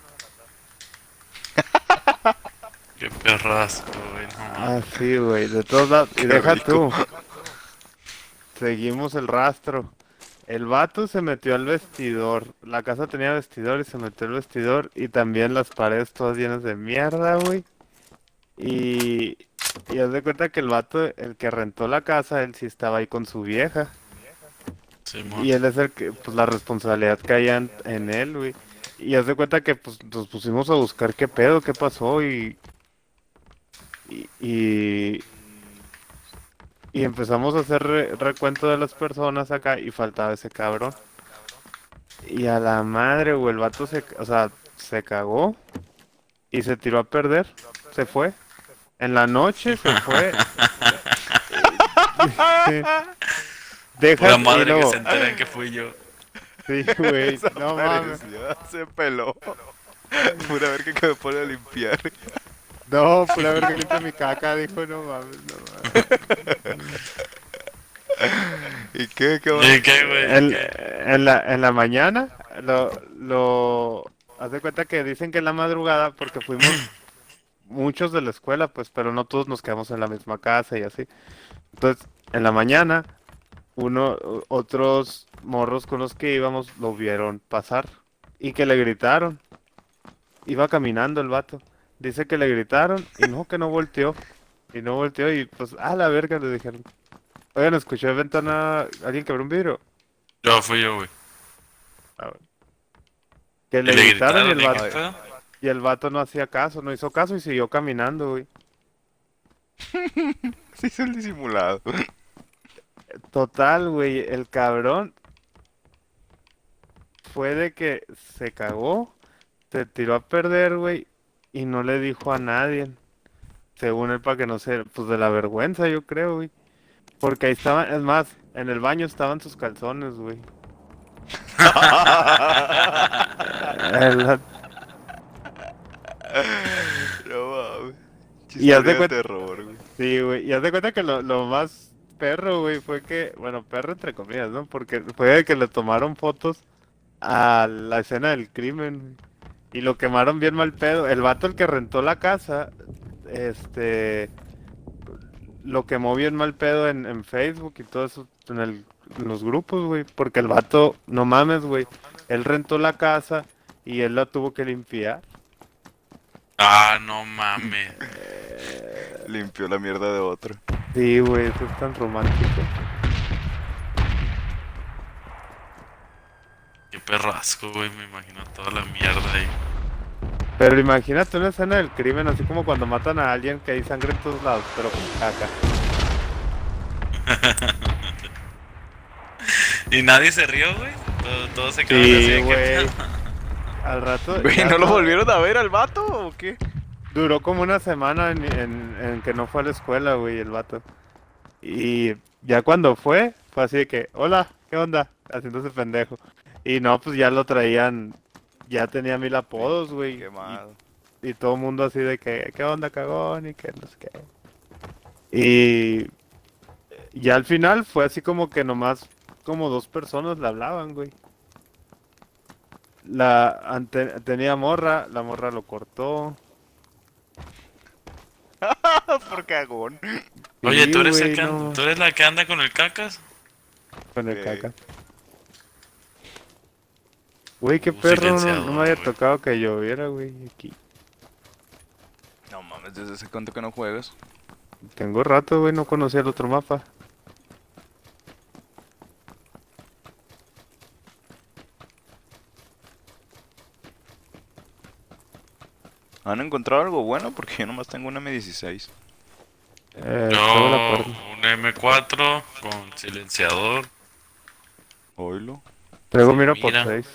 Qué perrasco, güey, no Ah, mames. sí, güey, de todos lados. Y Qué deja rico. tú, seguimos el rastro. El vato se metió al vestidor. La casa tenía vestidor y se metió al vestidor. Y también las paredes todas llenas de mierda, güey. Y, y haz de cuenta que el vato, el que rentó la casa, él sí estaba ahí con su vieja. Simón. Y él es el que, pues la responsabilidad caía en, en él, güey. Y haz de cuenta que pues nos pusimos a buscar qué pedo, qué pasó y, y, y, y empezamos a hacer re- recuento de las personas acá y faltaba ese cabrón. Y a la madre, güey, el vato se, o sea, se cagó y se tiró a perder, se fue. En la noche se fue. Deja, Pura y madre que luego, se enteran que fui yo. sí, güey, no mames. Desapareció, se peló. Pura verga que me pone a limpiar. No, pura verga limpia mi caca, dijo, no mames, no mames. ¿Y qué? ¿Qué ¿Y más? qué, güey? En, ¿Qué? en la, en la mañana, lo, lo, haz de cuenta que dicen que en la madrugada, porque fuimos muchos de la escuela, pues, pero no todos nos quedamos en la misma casa y así. Entonces, en la mañana, uno, o- otros morros con los que íbamos lo vieron pasar y que le gritaron. Iba caminando el vato. Dice que le gritaron y no, que no volteó. Y no volteó y pues, a la verga le dijeron. Oigan, escuché de ventana alguien que abrió un vidrio. Yo fui yo, güey. Ah, bueno. Que ¿Y le le gritaron y el gritaron? ¿Y vato, qué pedo? y el vato no hacía caso, no hizo caso y siguió caminando, güey. Se hizo el disimulado. Total, güey, el cabrón fue de que se cagó, se tiró a perder, güey, y no le dijo a nadie. Según él, para que no se, pues de la vergüenza, yo creo, güey. Porque ahí estaban, es más, en el baño estaban sus calzones, güey. El- No mames. Y haz Historia de de cuenta, terror, güey. sí, güey, y haz de cuenta que lo, lo más perro, güey, fue que, bueno, perro entre comillas, ¿no? Porque fue de que le tomaron fotos a la escena del crimen, güey, y lo quemaron bien mal pedo. El vato, el que rentó la casa, este, lo quemó bien mal pedo en, en Facebook y todo eso, en, el- en los grupos, güey, porque el vato, no mames, güey, él rentó la casa y él la tuvo que limpiar. Ah, no mames. Limpió la mierda de otro. Sí, güey, eso es tan romántico. Qué perrasco, güey. Me imagino toda la mierda ahí. Pero imagínate una escena del crimen, así como cuando matan a alguien que hay sangre en todos lados, pero con caca. ¿Y nadie se rió, güey? Todo- Todos se quedaron así Sí, de que- güey. Al rato. Güey, ya ¿no lo todo- volvieron a ver al vato o qué? Duró como una semana en, en- en que no fue a la escuela, güey, el vato. Y ya cuando fue, fue así de que, hola, ¿qué onda? Haciéndose pendejo. Y no, pues ya lo traían, ya tenía mil apodos, güey. Quemado. Y, y todo el mundo así de que, ¿qué onda, cagón? Y que no sé qué. Y ya al final fue así como que nomás como dos personas le hablaban, güey. La ante- tenía morra, la morra lo cortó. Por cagón. Oye, Sí, ¿tú eres, el güey, que an- no, ¿tú eres la que anda con el cacas? con el Eh, caca. Güey, qué Uh, perro, no, no me silenciador, había güey. tocado que lloviera, güey, aquí. No mames, desde hace cuánto que no juegas. Tengo rato, güey, no conocía el otro mapa. ¿Han encontrado algo bueno? Porque yo nomás tengo una M dieciséis. Eh, tengo la Yo, puerta. un M cuatro con silenciador. Oílo. Traigo Sin mira por mira. seis.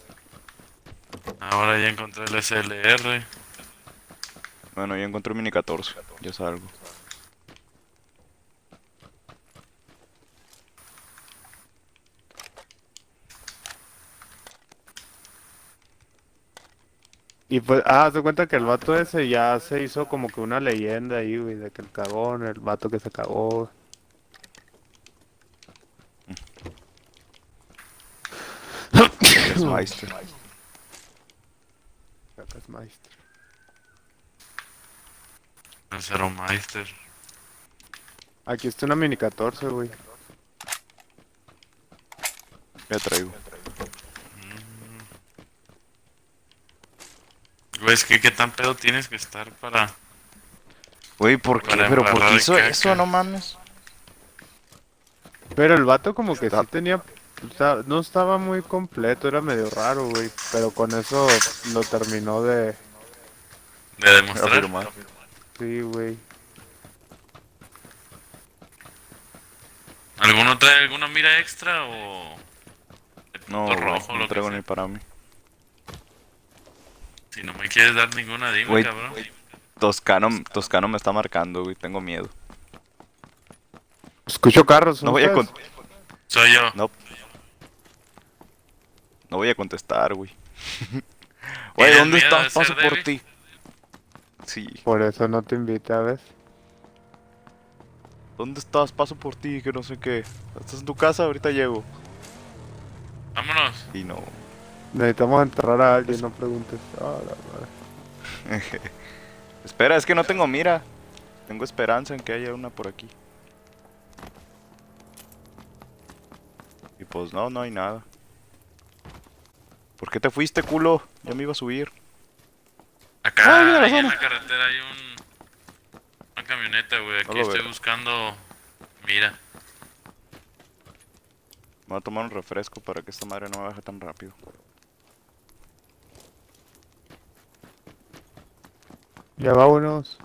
Ahora ya encontré el S L R. Bueno, ya encontré un mini catorce. Ya salgo. Y pues, ah, se cuenta que el vato ese ya se hizo como que una leyenda ahí, güey, de que el cagón, el vato que se cagó. Es Meister. Cacas Meister. El Zero Meister. Aquí está una mini catorce, güey. Ya traigo. Güey, es que qué tan pedo tienes que estar para... Güey, ¿por qué? Para ¿Pero por embarrar qué de hizo caca. eso? No mames. Pero el vato como que Está- sí tenía... o sea, no estaba muy completo, era medio raro, güey. Pero con eso lo terminó de... De demostrar. Afirmar. Sí, güey. ¿Alguno trae alguna mira extra o...? de No, punto güey, rojo, no lo que traigo sea? ni para mí. Si no me quieres dar ninguna, dime, Güey, cabrón. Toscano, Toscano me está marcando, güey. Tengo miedo. Escucho carros, No voy a ¿ustedes? con... Soy yo. No. No voy a contestar, güey. Güey, ¿Tienes ¿dónde miedo de estás? Paso ser por débil? ti. Sí. Por eso no te invité, ¿ves? ¿Dónde estás? Paso por ti, que no sé qué. ¿Estás en tu casa? Ahorita llego. Vámonos. Y no. Necesitamos enterrar a alguien, no preguntes. Ah, la madre. Espera, es que no tengo mira. Tengo esperanza en que haya una por aquí. Y pues no, no hay nada. ¿Por qué te fuiste, culo? Ya me iba a subir. Acá, Ah, mira la ahí en zona. la carretera hay un... Una camioneta, güey. Aquí No lo estoy veo. buscando... Mira. Me voy a tomar un refresco para que esta madre no me baje tan rápido. Ya vámonos.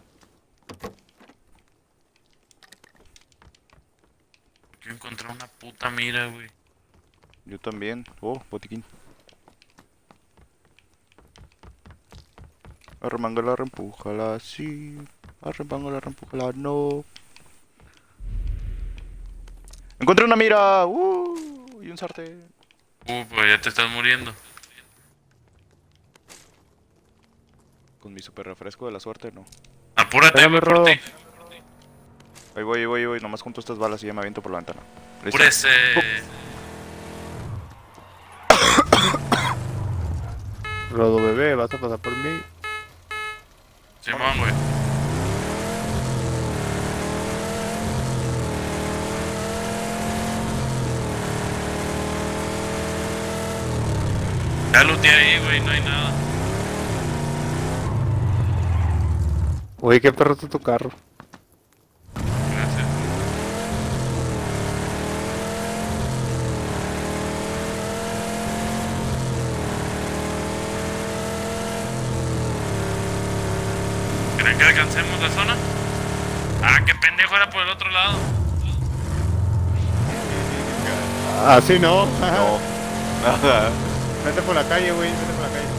Yo encontré una puta mira, güey. Yo también. Oh, botiquín. Arremángala, reempújala, sí. Arremángala, reempújala, no. Encontré una mira. Uh, y un sartén. Uh, pues ya te estás muriendo. Con mi super refresco de la suerte, no. Apúrate, Espérame, güey, por Rodo. ti. Ahí voy, ahí voy, ahí voy. Nomás junto estas balas y ya me aviento por la ventana. Listo. Apúrese. Rodo bebé, vas a pasar por mí. Simón, güey. Ya looteé ahí, güey, no hay nada. Oye, qué perro está tu carro. Gracias. ¿Creen que alcancemos la zona? Ah, qué pendejo, era por el otro lado. Así no. No. Ajá. Vete por la calle, güey, vete por la calle.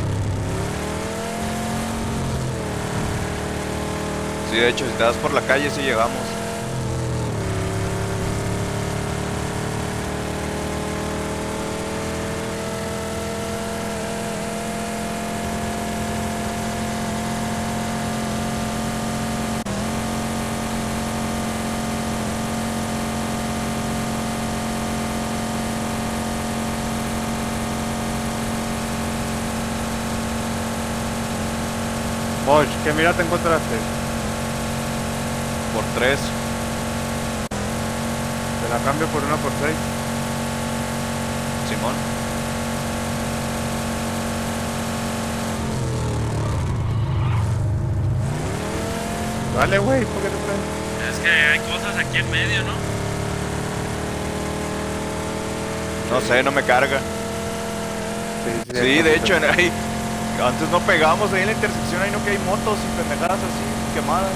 Sí, de hecho, si te das por la calle, sí llegamos. Bosch, ¿qué mira te encontraste? Por tres. Te la cambio por una por seis. Simón. Dale, güey, ¿por qué te traes? Es que hay cosas aquí en medio, ¿no? No sé, no me carga. Sí, Sí, de hecho, en- ahí, antes no pegamos ahí en la intersección, ahí no que hay motos y pendejadas así, quemadas.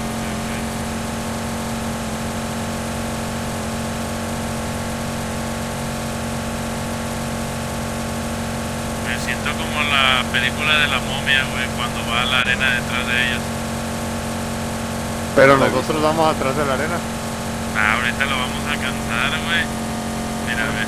Me siento como la película de la momia, güey, cuando va a la arena detrás de ellos. Pero No la he nosotros vamos atrás de la arena. Ah, ahorita lo vamos a alcanzar, güey. Mira, ve.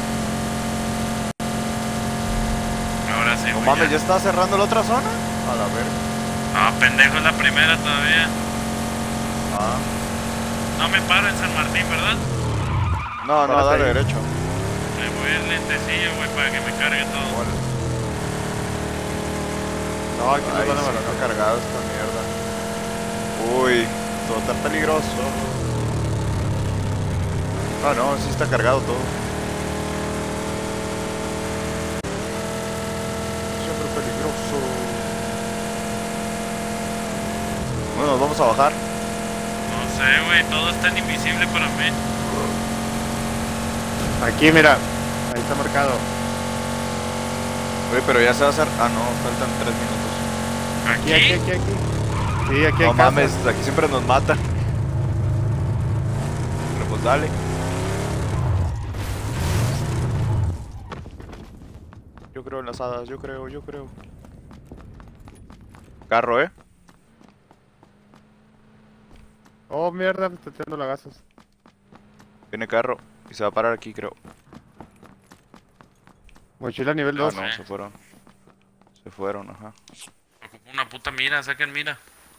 Ahora sí, No güey, mames, ya. ¿ya está cerrando la otra zona? A la verga. Ah, pendejo, es la primera todavía. Ah. No me paro en San Martín, ¿verdad? No, no, Párate dale ahí. derecho. Me voy el lentecillo, güey, para que me cargue todo. Órale. No, aquí nos Ay, van a sí, matar. está cargado esta mierda. Uy, todo está peligroso. Ah, no, sí está cargado todo. Siempre peligroso. Bueno, nos vamos a bajar. No sé, güey, todo es tan invisible para mí. Aquí, mira. Ahí está marcado. Oye, pero ya se va a hacer. Ah, no, faltan tres minutos. Aquí, aquí, ¿Aquí? aquí, aquí. Sí, aquí No hay casa. mames, aquí siempre nos matan. Pero pues dale. Yo creo en las hadas, yo creo, yo creo. Carro, ¿eh? Oh, mierda, me está tirando lagazos. Viene carro y se va a parar aquí, creo. Mochila nivel Ah, dos. no, se fueron. Se fueron, ajá. Ocupo una puta mira, saquen mira.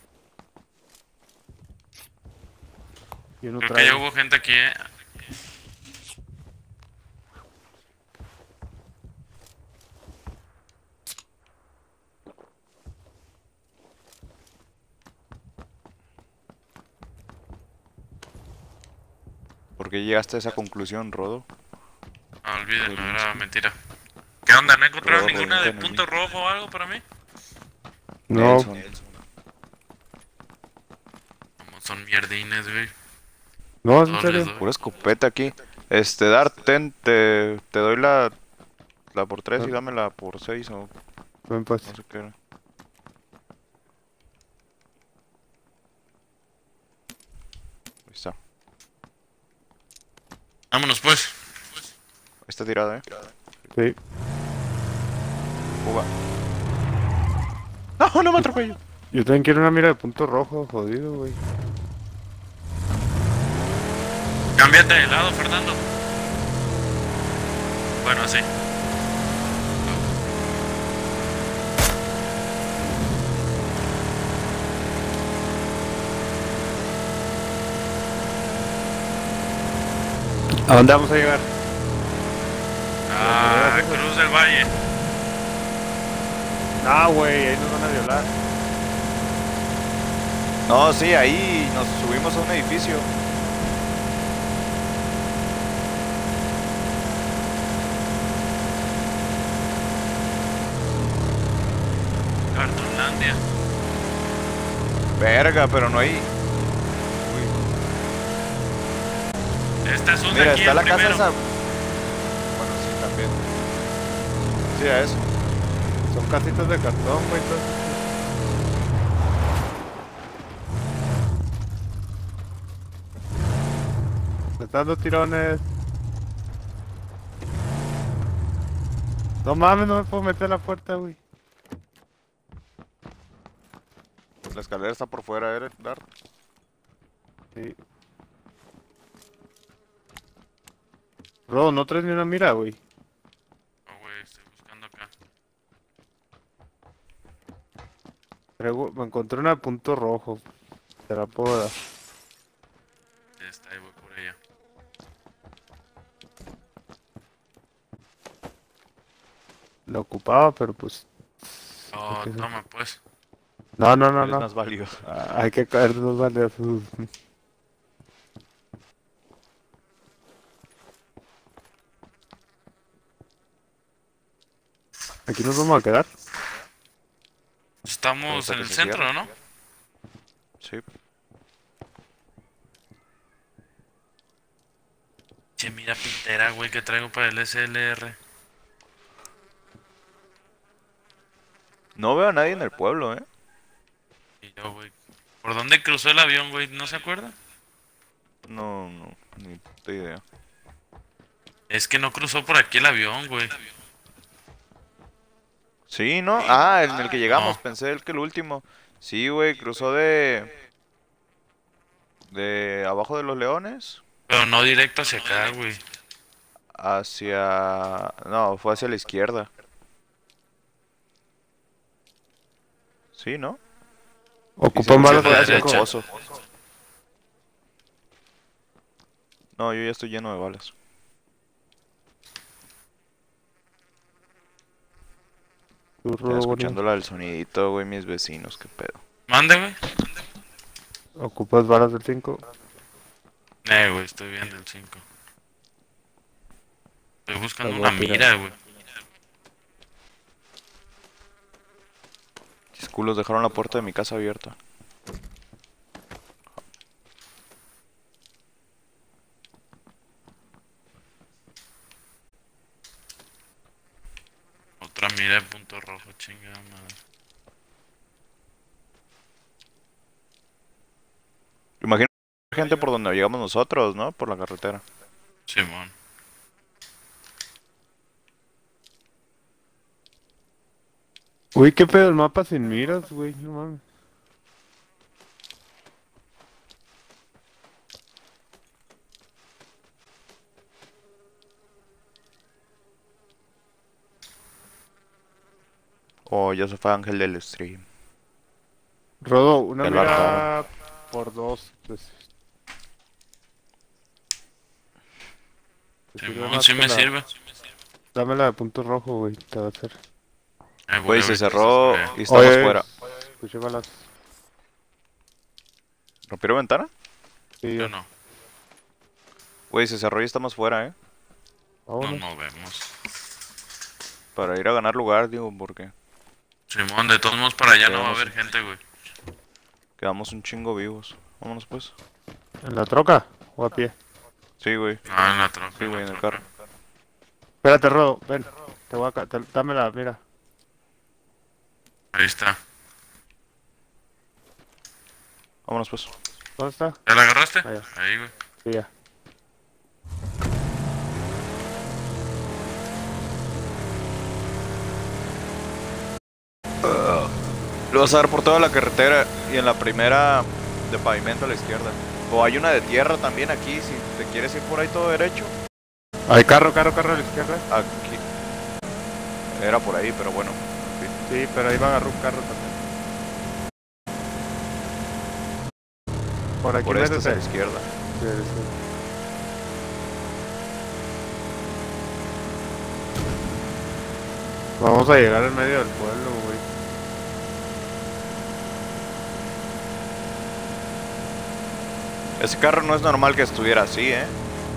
Y uno Creo trae. que ya hubo gente aquí, eh. ¿Por qué llegaste a esa conclusión, Rodo? Ah, olvídenlo, era mentira. ¿Qué onda? ¿No encontraron Pero, ninguna de pero, punto rojo o algo para mí? No. Nelson. Como son mierdines, güey. No, en Todos les serio. doy. Pura escopeta aquí. Este, Dart, ten, te, te doy la, la por tres y dame la por seis o Ven, pues. no sé qué era. Ahí está. Vámonos, pues. Ahí está tirada, eh. Sí. Fuga. No, no me atropello. Yo también quiero una mira de punto rojo, jodido, güey. Cámbiate de lado, Fernando. Bueno, así. ¿A dónde vamos a llegar? Ah, Cruz del Valle. Ah, güey, ahí nos van a violar. No, sí, ahí nos subimos a un edificio. Cartonlandia. Verga, pero no hay. Esta es una Mira, aquí está el la casa primero. esa. Bueno, sí, también. Sí, a eso. Son casitas de cartón, güey. entonces. Me están dando tirones. No mames, no me puedo meter a la puerta, güey. La escalera está por fuera, ¿eh, Dart? Sí. Bro, no traes ni una mira, güey. Oh, güey, estoy buscando acá. Traigo- Me encontré una de punto rojo. Te la puedo dar. Esta, ahí voy por ella. La ocupaba, pero pues. Oh, Ok. toma, pues. No, no, no, Eres no. más valioso. Ah, hay que caernos valiosos. Aquí nos vamos a quedar. Estamos Hasta en que el se centro, cierre. ¿no? Sí. Che, mira pintera, güey, que traigo para el S L R. No veo a nadie en el pueblo, ¿eh? Y yo, güey. ¿Por dónde cruzó el avión, güey? ¿No se acuerda? No, no, ni puta idea. Es que no cruzó por aquí el avión, güey. Sí, ¿no? Ah, en el que llegamos, No. pensé el que el último. Sí, güey, cruzó de... De abajo de los leones Pero no directo hacia acá, güey. hacia... No, fue hacia la izquierda. Sí, ¿no? Ocupan Dice que balas fue la hacia el derecha. pozo. No, yo ya estoy lleno de balas. Ya escuchando la del sonidito, güey, mis vecinos, qué pedo. Mande, güey. Ocupas balas del cinco. Eh, güey, estoy viendo el cinco. Estoy buscando Te voy a una tirar. mira, güey. Mis culos dejaron la puerta de mi casa abierta. Otra mira de punto rojo, chingada madre. Imagino gente por donde llegamos nosotros, ¿no? Por la carretera. Simón. Uy, qué pedo el mapa sin miras, güey. No mames. Oh, ya se fue Ángel del stream. Rodo, una Qué mira largo. por dos. Pues. ¿Te sirve Simón, más sí que me la- sirve. Dame la de punto rojo, güey. Te va a hacer. Eh, voy Güey, a se ver qué cerró ve. y estamos Oye, fuera. Escuché balas. ¿Rompieron ventana? Sí, Yo yo. no. Güey, se cerró y estamos fuera, ¿eh? No Vámonos. nos vemos. Para ir a ganar lugar, digo, porque Simón, de todos modos para allá no va a Quedamos haber gente, güey. quedamos un chingo vivos. Vámonos pues. ¿En la troca o a pie? Sí, güey. Ah, en la troca. Sí, güey, la en el troca. carro. Espérate, Rodo, ven. Te voy a... ca- te- Dame la, mira. Ahí está. Vámonos pues. ¿Dónde está? ¿Ya la agarraste? Allá. Ahí, güey. Sí, ya. Lo vas a dar por toda la carretera y en la primera de pavimento a la izquierda. O hay una de tierra también aquí, si te quieres ir por ahí todo derecho. Hay carro, carro, carro a la izquierda. Aquí. Era por ahí, pero bueno. Sí, pero ahí va a agarrar un carro también. Por aquí Por este es a la métete. izquierda. Sí, sí. Vamos a llegar en medio del pueblo, güey. Ese carro no es normal que estuviera así, ¿eh?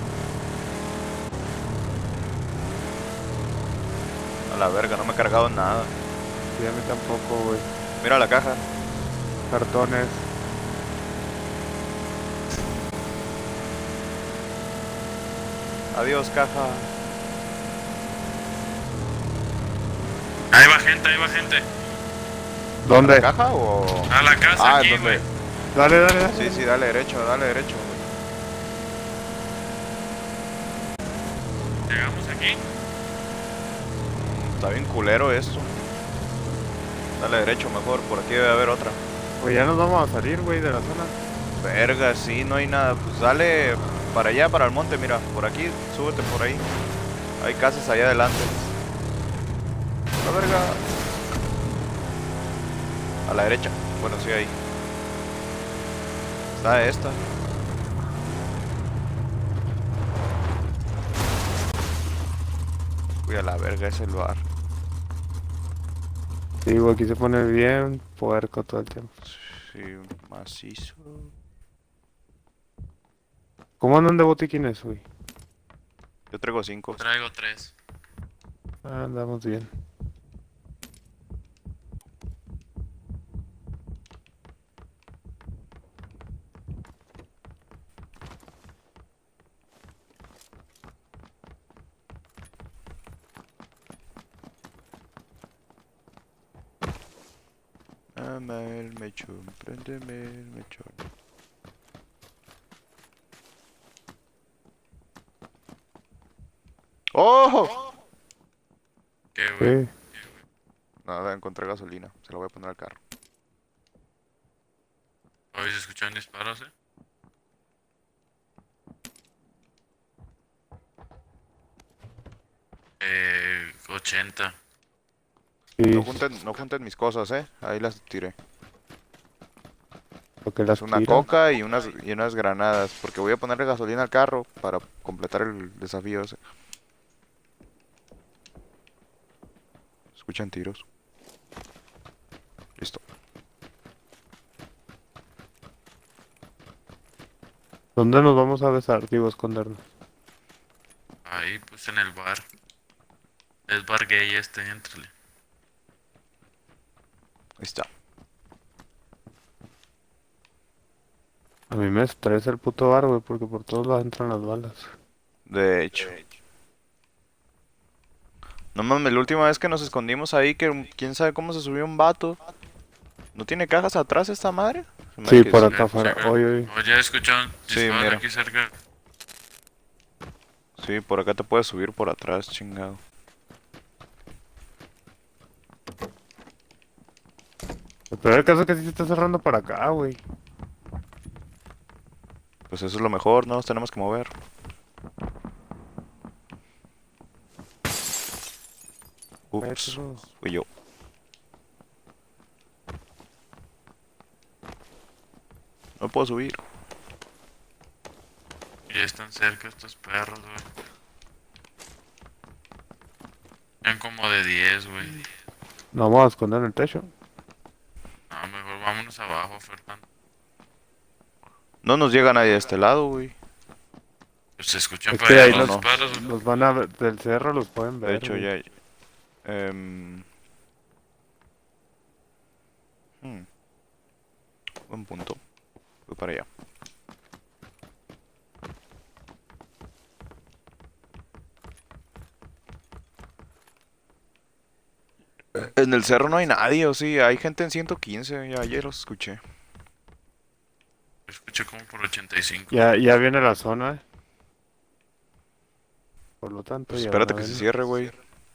A la verga, no me he cargado nada. Sí, a mí tampoco, güey. Mira la caja. Cartones. Adiós, caja. Ahí va gente, ahí va gente. ¿Dónde? ¿La caja o...? A la casa Ah, aquí, ¿en dónde? güey. Dale, dale, dale. Sí, sí, dale derecho, dale derecho, güey. Llegamos aquí. Está bien culero esto. Dale derecho mejor, por aquí debe haber otra. Pues ya nos vamos a salir, güey, de la zona. Verga, sí, no hay nada. Pues dale para allá, para el monte, mira. Por aquí, súbete por ahí. Hay casas allá adelante. La verga. A la derecha. Bueno, sí, ahí. Está esta. Uy, a la verga, es el bar. Sí, güey, aquí se pone bien puerco todo el tiempo. Sí, macizo. ¿Cómo andan de botiquines, güey? Yo traigo cinco. Traigo tres. Ah, andamos bien. Dame el mechón, préndeme el mechón. ¡Ojo! ¿Qué, güey? Sí. Nada, encontré gasolina. Se la voy a poner al carro. Hoy se escuchan disparos, eh. Eh, ochenta. Sí, No junten, no junten mis cosas, eh. Ahí las tiré. lo que las Es una tira. coca y unas, y unas granadas. Porque voy a ponerle gasolina al carro para completar el desafío ese. Escuchan tiros. Listo. ¿Dónde nos vamos a besar? Digo, escondernos. Ahí, pues en el bar. Es bar gay este, éntrale. Ahí está. A mí me estresa el puto bar, güey, porque por todos lados entran las balas. De hecho. No mames, la última vez que nos escondimos ahí, que un- quién sabe cómo se subió un vato. ¿No tiene cajas atrás esta madre? Se me hace Sí, que por sí. acá afuera. Oye, oye. Oye, escucharon Sí, disparos mira. aquí cerca. Sí, por acá te puedes subir por atrás, chingado. El peor caso es que sí se está cerrando para acá, güey. Pues eso es lo mejor, no nos tenemos que mover. Ups, Eso. fui yo. No puedo subir. Ya están cerca estos perros, güey. Eran como de diez, güey. Nos vamos a esconder en el techo. No, mejor vámonos abajo, Fernando. No nos llega nadie de este lado, güey. Pues se escuchan Es para que allá ahí los no. disparos, güey. Los van a ver, del cerro los pueden ver. De hecho, güey. ya... em, hmm, Buen punto. Voy para allá. En el cerro no hay nadie, o sí, hay gente en ciento quince, ya ayer los escuché. Escuché como por ochenta y cinco. Ya, ya viene la zona, eh. Por lo tanto, Pues ya espérate van a que se venir. cierre, güey.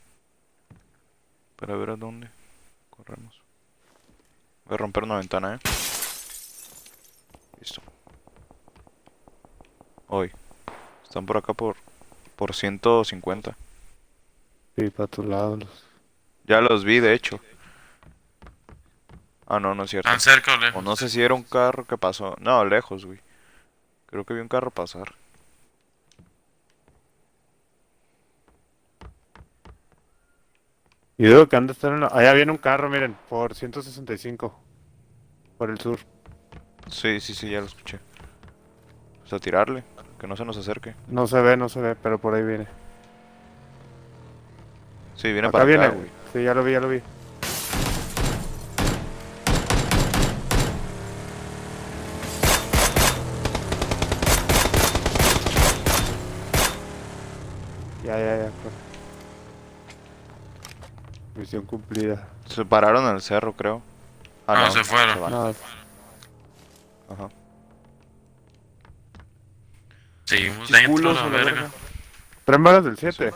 Para ver a dónde corremos. Voy a romper una ventana, eh. Listo. Hoy. Están por acá por, por ciento cincuenta. Sí, para tu lado. Los... Ya los vi, de hecho. Ah, no, no es cierto. ¿Están cerca o O lejos? no sé si era un carro que pasó. No, lejos, güey. Creo que vi un carro pasar. Y digo que han de estar en la... Allá viene un carro, miren, por ciento sesenta y cinco. Por el sur. Sí, sí, sí, ya lo escuché. Pues a tirarle, que no se nos acerque. No se ve, no se ve, pero por ahí viene. Sí, viene Acá para viene. acá, güey. Sí, ya lo vi, ya lo vi. Ya, ya, ya. pues. Misión cumplida. Se pararon en el cerro, creo. Ah, No, no, se fueron. van. No, Ajá. Seguimos Chis dentro, culos la a la verga. verga. tres balas del siete.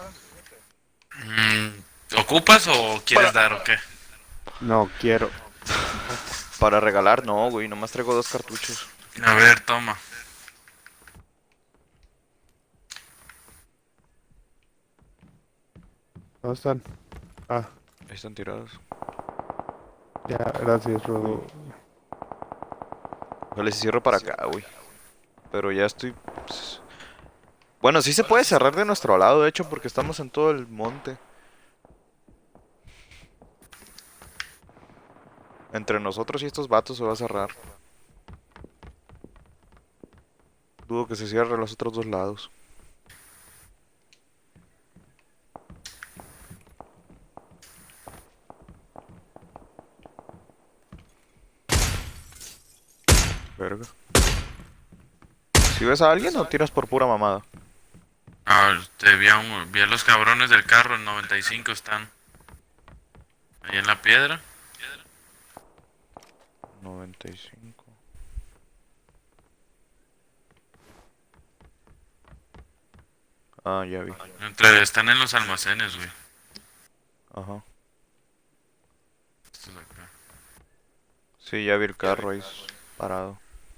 Mm, ¿Ocupas o quieres dar o qué? No, quiero. Para regalar, no, güey. Nomás traigo dos cartuchos. A ver, toma. ¿Dónde están? Ah, Ahí están tirados. ya, gracias, Rodo. Yo les cierro para acá, güey. Pero ya estoy... pues, bueno, sí se puede cerrar de nuestro lado, de hecho, porque estamos en todo el monte. Entre nosotros y estos vatos se va a cerrar. Dudo que se cierre los otros dos lados. Verga. ¿Si ves a alguien o tiras por pura mamada? Ah, te vi a, un- vi a los cabrones del carro en noventa y cinco están. Ahí en la piedra. noventa y cinco. Ah, ya vi. Entre, están en los almacenes, güey. Ajá. Estos de acá. Sí, ya vi el carro ahí parado.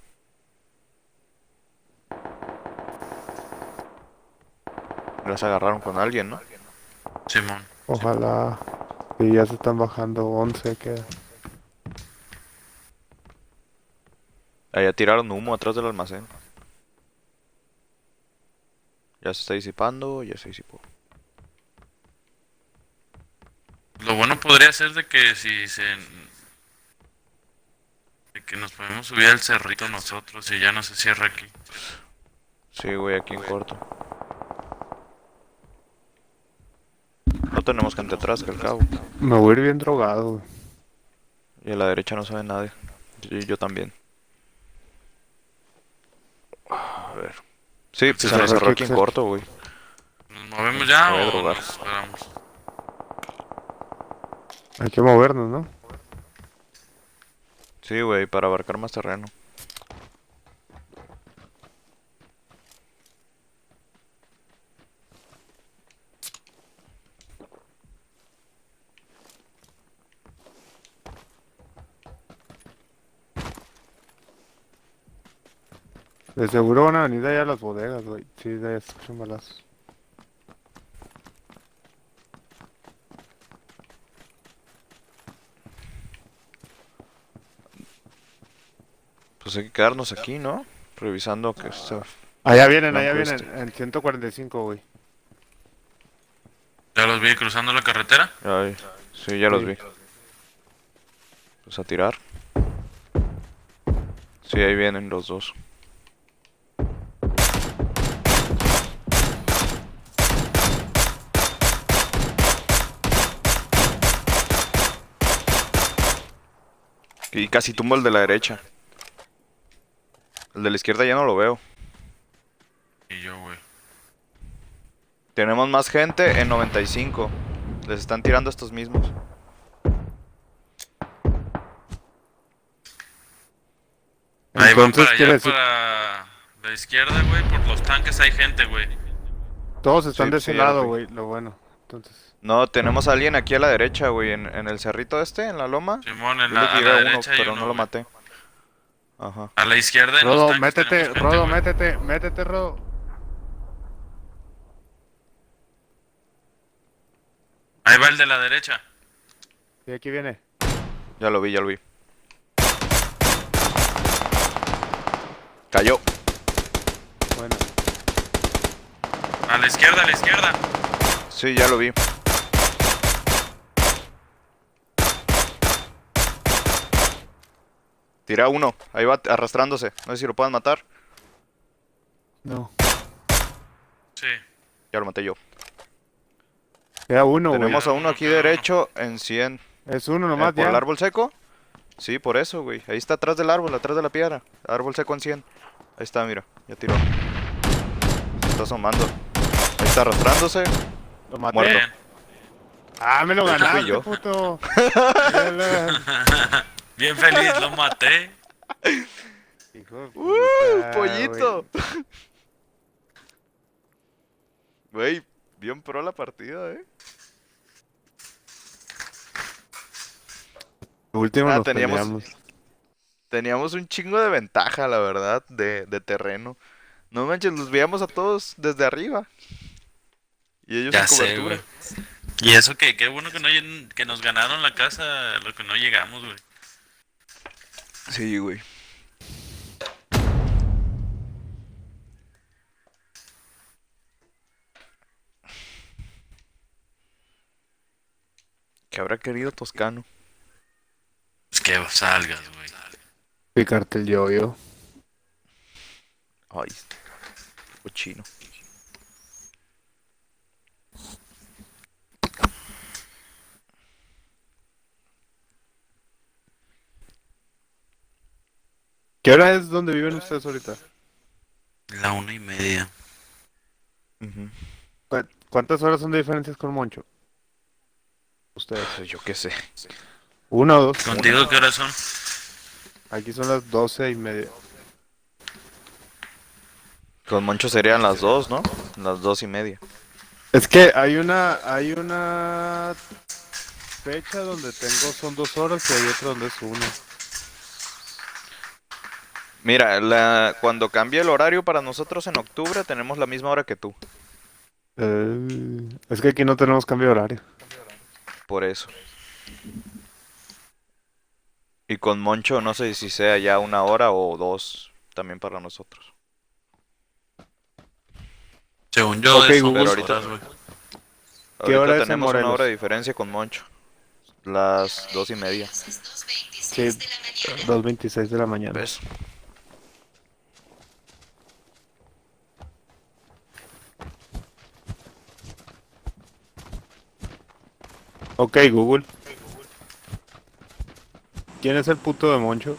Las agarraron con alguien, ¿no? Simón. Ojalá. Y ya se están bajando once, queda. Allá tiraron humo atrás del almacén. Ya se está disipando, ya se disipó. Lo bueno podría ser de que si se... de que nos podemos subir al cerrito nosotros y ya no se cierra aquí. Sí, güey, aquí en corto. No tenemos gente atrás, que al cabo. Me voy a ir bien drogado, güey. Y a la derecha no sabe nadie. Y yo también. A ver. Sí, pues Sí, se nos cerró cerró aquí, aquí en sí. corto, güey. ¿Nos movemos ya Me voy a o drogar. nos esperamos? Hay que movernos, ¿no? Sí, güey, para abarcar más terreno. De seguro van a venir de allá a las bodegas, güey. Sí, de allá escuchan balazos. Pues hay que quedarnos aquí, ¿no? Revisando que está... Allá vienen, allá Blanco vienen. este. En ciento cuarenta y cinco, güey. ¿Ya los vi cruzando la carretera? Ay, sí, ya los Sí. vi. Pues a tirar. Sí, ahí vienen los dos. Y casi tumbo el de la derecha. El de la izquierda ya no lo veo. Y yo, güey. Tenemos más gente en noventa y cinco. Les están tirando estos mismos. Ahí van Entonces, para quiere allá, decir, para la izquierda, güey. Por los tanques hay gente, güey. todos están Sí, de sí, ese ya los lado, vi. güey. Lo bueno. Entonces, No, tenemos a alguien aquí a la derecha, güey, en, en el cerrito este, en la loma. Simón, en Yo la, le a tiré la a uno, derecha hay pero uno, no lo güey. maté. Ajá. A la izquierda en los Rodo, tanques métete, tenemos gente, Rodo, güey. métete, métete, Rodo. Ahí va el de la derecha. Y aquí viene. Ya lo vi, ya lo vi. Cayó. Bueno, A la izquierda, a la izquierda. Sí, ya lo vi. Tiré a uno. Ahí va arrastrándose. No sé si lo puedan matar. no. Sí. Ya lo maté yo. Queda uno, güey. Tenemos a uno aquí derecho en cien. Es uno Eh, nomás, ¿Por ya. el árbol seco? Sí, por eso, güey. Ahí está atrás del árbol, atrás de la piedra. Árbol seco en cien. Ahí está, mira. Ya tiró. Se está asomando. Ahí está arrastrándose. Lo maté. Muerto. Bien. Ah, me lo Ese fui ganaste, yo. puto. Míralo. Bien feliz, lo maté. Hijo de ¡Uh! puta, ¡Pollito! güey. Güey, bien pro la partida, eh. Último Ah, nos teníamos- peleamos. Teníamos un chingo de ventaja, la verdad, de, de terreno. No manches, los veíamos a todos desde arriba. Y ellos Ya en sé, cobertura. güey. Y eso que, qué bueno que, no, llen- que nos ganaron la casa, lo que no llegamos, güey. Sí, güey. ¿Qué habrá querido Toscano? que salgas, güey. Picarte el yoyo. Ay, cochino. ¿Qué hora es donde viven ustedes ahorita? La una y media. Ujú. ¿Cu- ¿Cuántas horas son de diferencias con Moncho? Ustedes. Pues yo qué sé. ¿Una o dos? ¿Contigo qué horas son? Aquí son las doce y media. Con Moncho serían las dos, ¿no? Las dos y media. Es que hay una, hay una fecha donde tengo son dos horas y hay otra donde es una. Mira, la, cuando cambie el horario para nosotros en octubre, tenemos la misma hora que tú. Eh, es que aquí no tenemos cambio de horario. Por eso. Y con Moncho, no sé si sea ya una hora o dos también para nosotros. Según yo, Ok, son Google. dos Pero ahorita- horas, güey. ¿Qué Ahorita hora es en tenemos una Morelos? hora de diferencia con Moncho. Las dos y media. Sí, dos veintiséis de la mañana. ¿Ves? Ok, Google. ¿Quién es el puto de Moncho?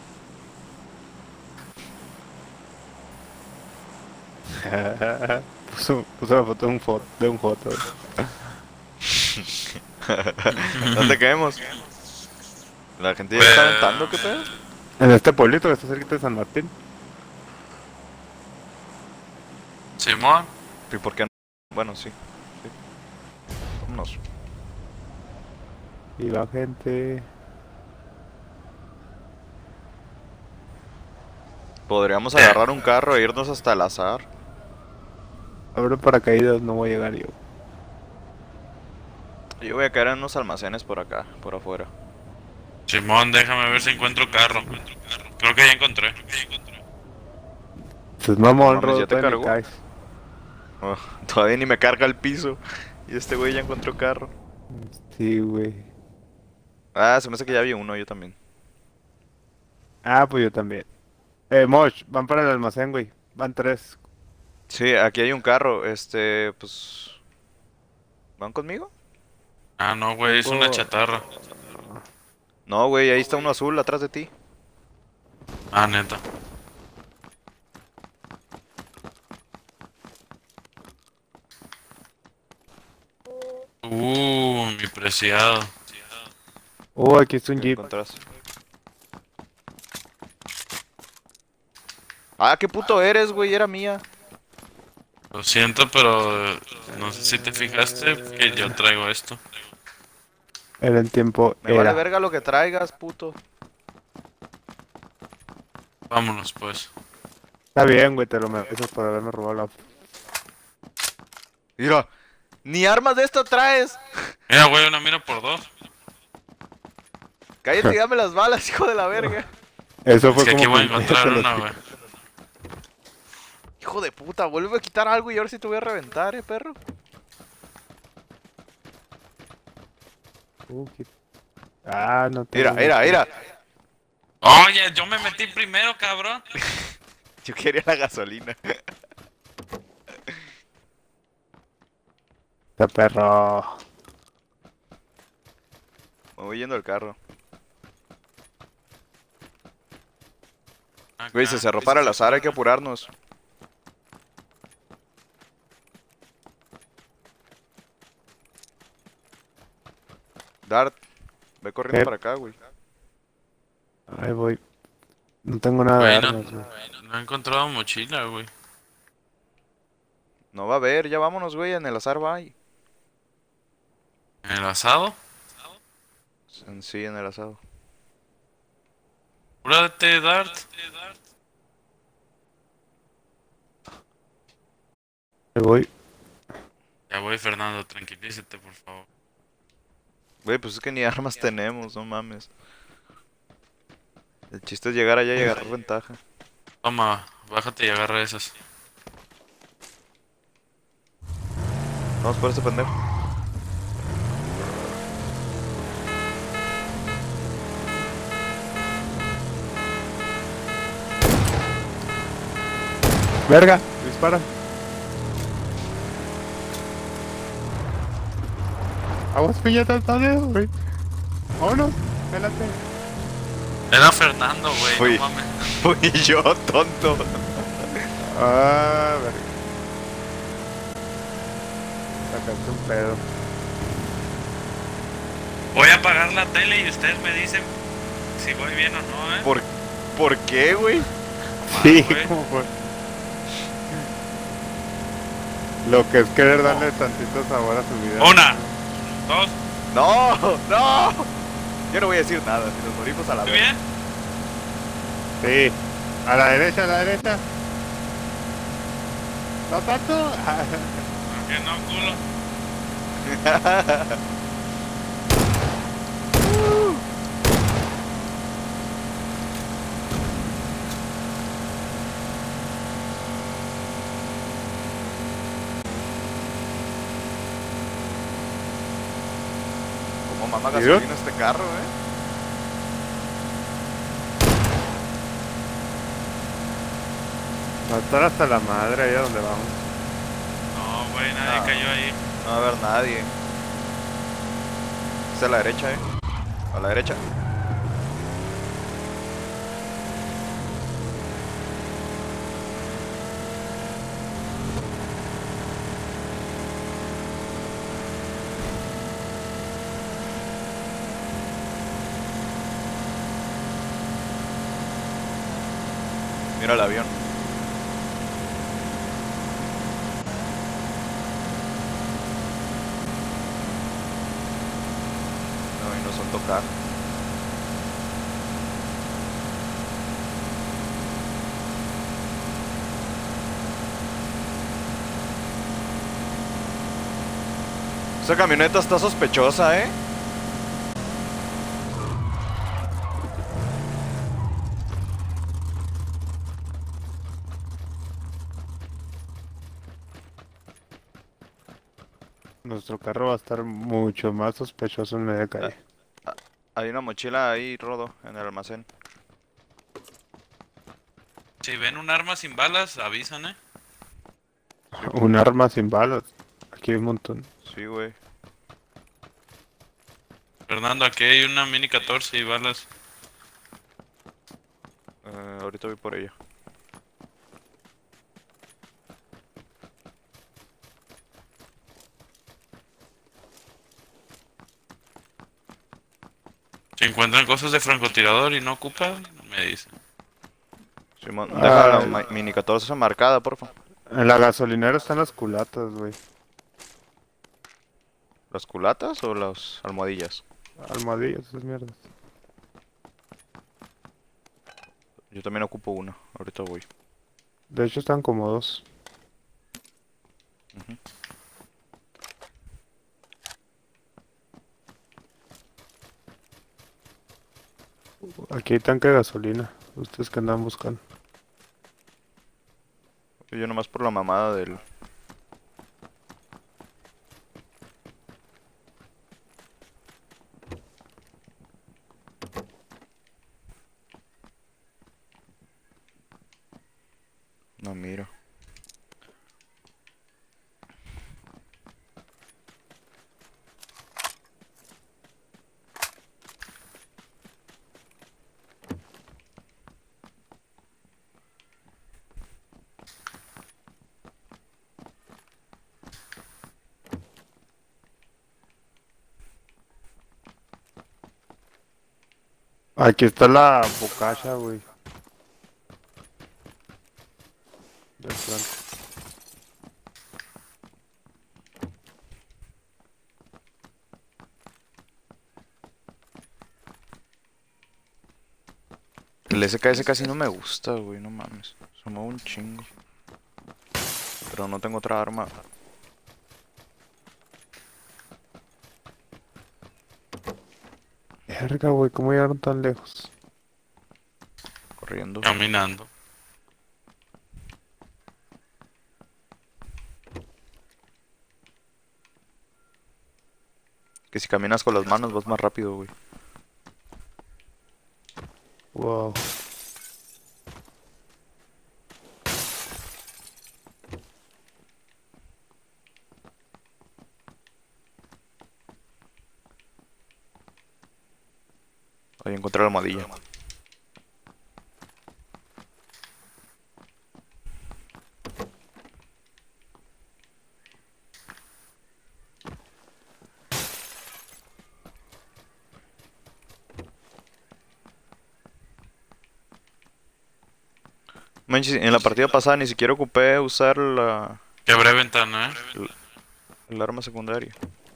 puso, puso la foto de un foto. De un foto. ¿Dónde caemos? La gente ya Pues- está aventando, ¿qué pedo? En este pueblito que está cerquita de San Martín. Simón. ¿Y por qué no? Bueno, sí. sí. Vámonos. Y la gente. Podríamos agarrar un carro e irnos hasta el azar. Abre paracaídas, no voy a llegar yo. Yo voy a caer en unos almacenes por acá, por afuera. Simón, déjame ver si encuentro carro. Creo que ya encontré. Pues mamón, No mames, Rodo, ¿ya te todavía ni cargó? caes. Oh, todavía ni me carga el piso. Y este güey ya encontró carro. Sí, güey. Ah, se me hace que ya vi uno, yo también. Ah, pues yo también. Eh, Mosh, van para el almacén, güey. Van tres. Sí, aquí hay un carro, este, pues... ¿Van conmigo? Ah, no, güey, es una Tengo- chatarra. No, güey, ahí está uno azul atrás de ti. Ah, neta. Uh, mi preciado. Oh, aquí está un ¿Qué jeep. encontraste? Ah, qué puto eres, güey, era mía. Lo siento, pero eh, no sé si te fijaste que yo traigo esto. Era el tiempo. Me Era. vale verga lo que traigas, puto. Vámonos, pues. Está bien, güey, te lo mereces por haberme robado la. Mira, ni armas de esto traes. Mira, güey, una mira por dos. Cállate y dame las balas, hijo de la verga. Eso Es fue que aquí como. voy a que- encontrar te lo- una, güey. Hijo de puta, vuelve a quitar algo y ahora sí te voy a reventar, eh, perro. Uh, qué- Ah, no tengo Mira, mira, mira. Oye, yo me metí primero, cabrón. Yo quería la gasolina. Este perro. Me voy yendo al carro. Acá. Güey, se cerró para el azar, hay que apurarnos. Dart, ve corriendo ¿Qué? para acá, güey. Ahí voy. No tengo nada de Güey, no, armas, güey. no he encontrado mochila, güey. No va a haber, ya vámonos, güey, en el azar va. ahí. ¿En el asado? En- Sí, en el asado. Apúrate, Dart. Ahí voy. Ya voy, Fernando, tranquilízate, por favor. Güey, pues es que ni armas tenemos, no mames. El chiste es llegar allá y agarrar ventaja. Toma, bájate y agarra esas. Vamos por este pendejo. Verga, dispara. Aguas piñatas, tadeo, güey. Vámonos, espérate. Era Fernando, güey, Fui. no mames. Fui yo, tonto. Ah, verga. Sacaste un pedo. Voy a apagar la tele y ustedes me dicen si voy bien o no, eh. ¿Por, ¿por qué, güey? Sí, güey. como fue. Lo que es querer darle tantito sabor a su vida. Una, dos, No, no. Yo no voy a decir nada, si nos morimos a la ¿muy vez. bien? Sí. A la derecha, a la derecha. No tanto. Que no, culo. Como mamá ¿Sí, gasolina este carro, eh. Va a estar hasta la madre ahí a donde vamos. No, güey, nadie No. cayó ahí. No va a haber nadie. Es a la derecha, eh. A la derecha. Mira el avión. No, y no son tocar. Esa camioneta está sospechosa, ¿eh? Nuestro carro va a estar mucho más sospechoso en media calle. Hay una mochila ahí, Rodo, en el almacén. Si ven un arma sin balas, avisan, eh. Un arma sin balas. Aquí hay un montón. Sí, güey. Fernando, aquí hay una mini catorce y balas. Eh, ahorita voy por ella. Si encuentran cosas de francotirador y no ocupan, me dicen. Simón, deja la Ay. ma- mini catorce marcada, porfa. En la gasolinera están las culatas, güey. ¿Las culatas o las almohadillas? Almohadillas, esas mierdas. Yo también ocupo una. Ahorita voy. De hecho están como dos. Ujú. Aquí hay tanque de gasolina. Ustedes que andan buscando. Yo nomás por la mamada del... No miro. Aquí está la bocacha, güey. Del flanco. El S K S casi no me gusta, güey, no mames. Se mueve un chingo. Pero no tengo otra arma. Verga, güey, ¿cómo llegaron tan lejos? Corriendo. Caminando. Que si caminas con las manos vas más rápido, güey. Wow. Ahí encontré la almohadilla. Manches, en la partida pasada ni siquiera ocupé usar la, Quebré ventana, eh. el arma secundaria.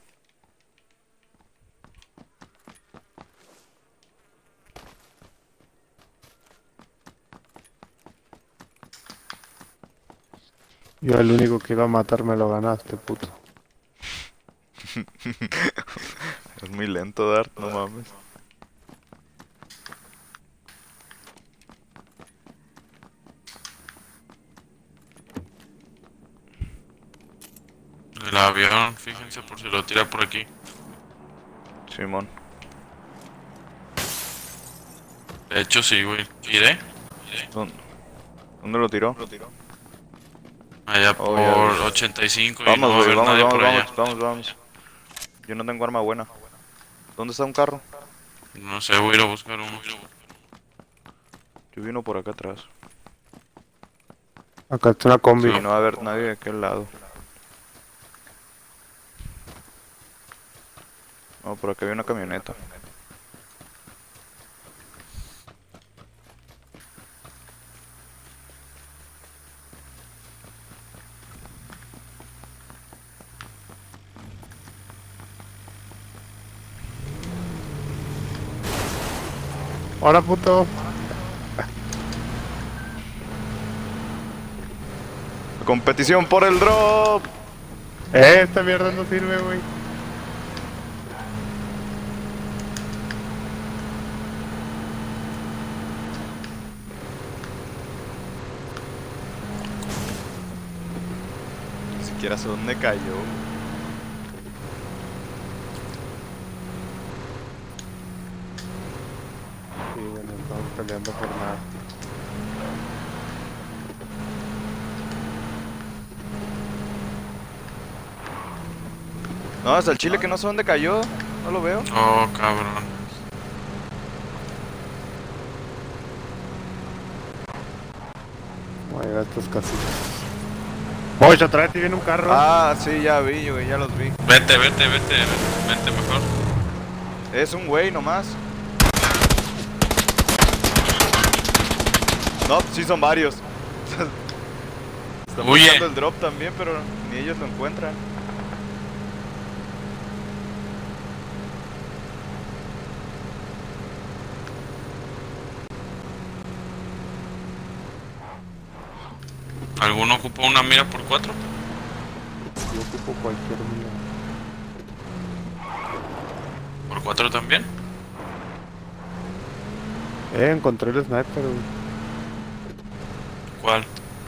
Yo el único que iba a matar me lo ganaste, puto. Es muy lento, Dart, no mames. El avión, fíjense por si lo tira por aquí. Simón. De hecho, sí, güey. ¿Iré? ¿Dónde, ¿Dónde lo tiró? Allá Oh, por ya ves. ochenta y cinco y Vamos, no va a güey, haber vamos, nadie vamos, por allá. vamos, vamos, vamos. Yo no tengo arma buena. ¿Dónde está un carro? No sé, voy a ir a buscar uno. Yo vi uno por acá atrás. Acá está una combi. Y no va a haber nadie de aquel lado. No, por acá había una camioneta. Hola, puto. Competición por el drop. Eh, esta mierda no sirve, güey. Ni siquiera sé dónde cayó. Sí, bueno, estamos peleando por nada. No, hasta el chile que no sé dónde cayó. No lo veo. Oh, cabrón. Voy a llegar a estas casitas. Oye, atrás de ti viene un carro. Ah, sí, ya vi, güey, ya los vi. Vete, vete, vete. Vete mejor. Es un güey nomás. No, sí son varios. Están Huye. buscando el drop también, pero ni ellos lo encuentran. ¿Alguno ocupó una mira por cuatro? Yo ocupo cualquier mía. ¿Por cuatro también? Eh, encontré el sniper, güey. ¿Cuál?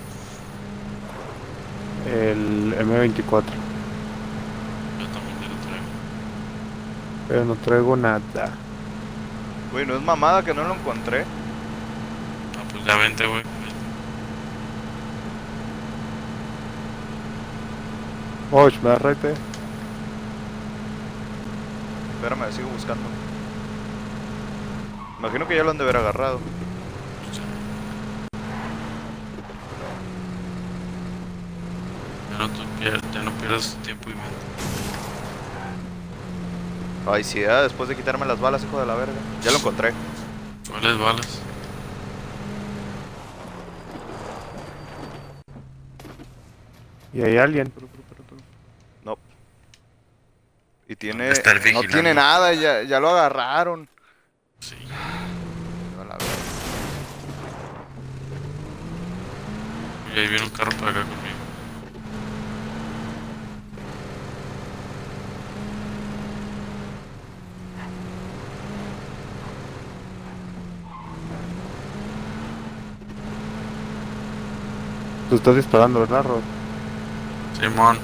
El eme veinticuatro. Yo también te lo traigo. Pero no traigo nada. Güey, no es mamada que no lo encontré. Ah, pues ya vente, güey. Oye, me da rete. Espérame, sigo buscando. Imagino que ya lo han de haber agarrado. Ya no, tú pier- ya no pierdas tiempo y mente. Ay, sí, ah, después de quitarme las balas, hijo de la verga. Ya lo encontré. ¿Cuáles balas? Y hay alguien. No. Y tiene... Está el No vigilando. tiene nada, ya, ya lo agarraron. Sí. A la verga. Y ahí viene un carro para acá conmigo. Tú estás disparando, ¿verdad, Rod? Simón.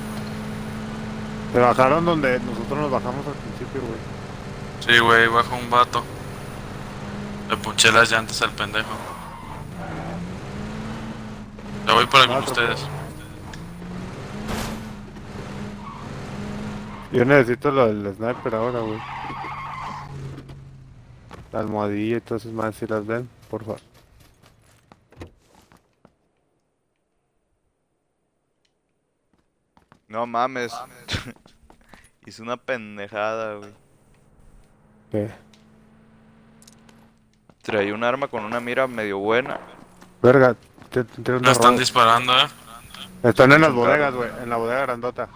Se bajaron donde nosotros nos bajamos al principio, güey. Sí, güey, bajo un vato. Le punché las llantas al pendejo. Ya voy para con Ah, ustedes. Yo necesito lo del sniper ahora, güey. La almohadilla y todas esas más, si las ven, por favor. No mames. Hice una pendejada, güey. ¿Qué? Traía un arma con una mira medio buena. Verga, te, te, te La una están roda. disparando, eh. Están en las Un bodegas, carro. güey, en la bodega grandota.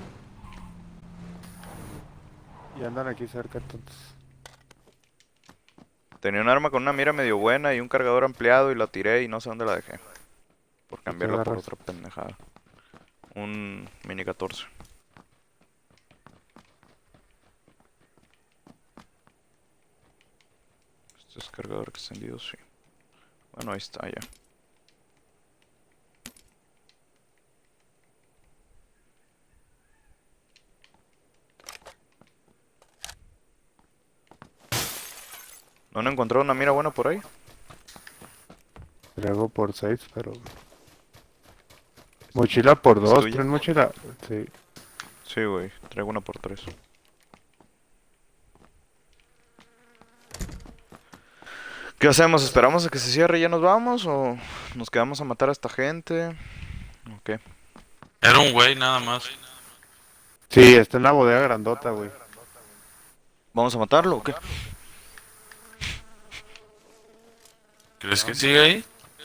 Y andan aquí cerca, entonces. Tenía un arma con una mira medio buena y un cargador ampliado y la tiré y no sé dónde la dejé. Por cambiarla por agarras? otra pendejada. Un mini catorce. Este es cargador extendido, sí. Bueno, ahí está ya. ¿No han encontrado una mira buena por ahí? Traigo por seis, pero... Mochila por ¿Es dos, tuya? ¿traen mochila? Sí. Sí, güey. Traigo una por tres. ¿Qué hacemos? ¿Esperamos a que se cierre y ya nos vamos? ¿O nos quedamos a matar a esta gente? ¿O qué? Era un güey nada más. Sí, está en la bodega grandota, güey. ¿Vamos a matarlo o qué? ¿Crees que sigue ahí?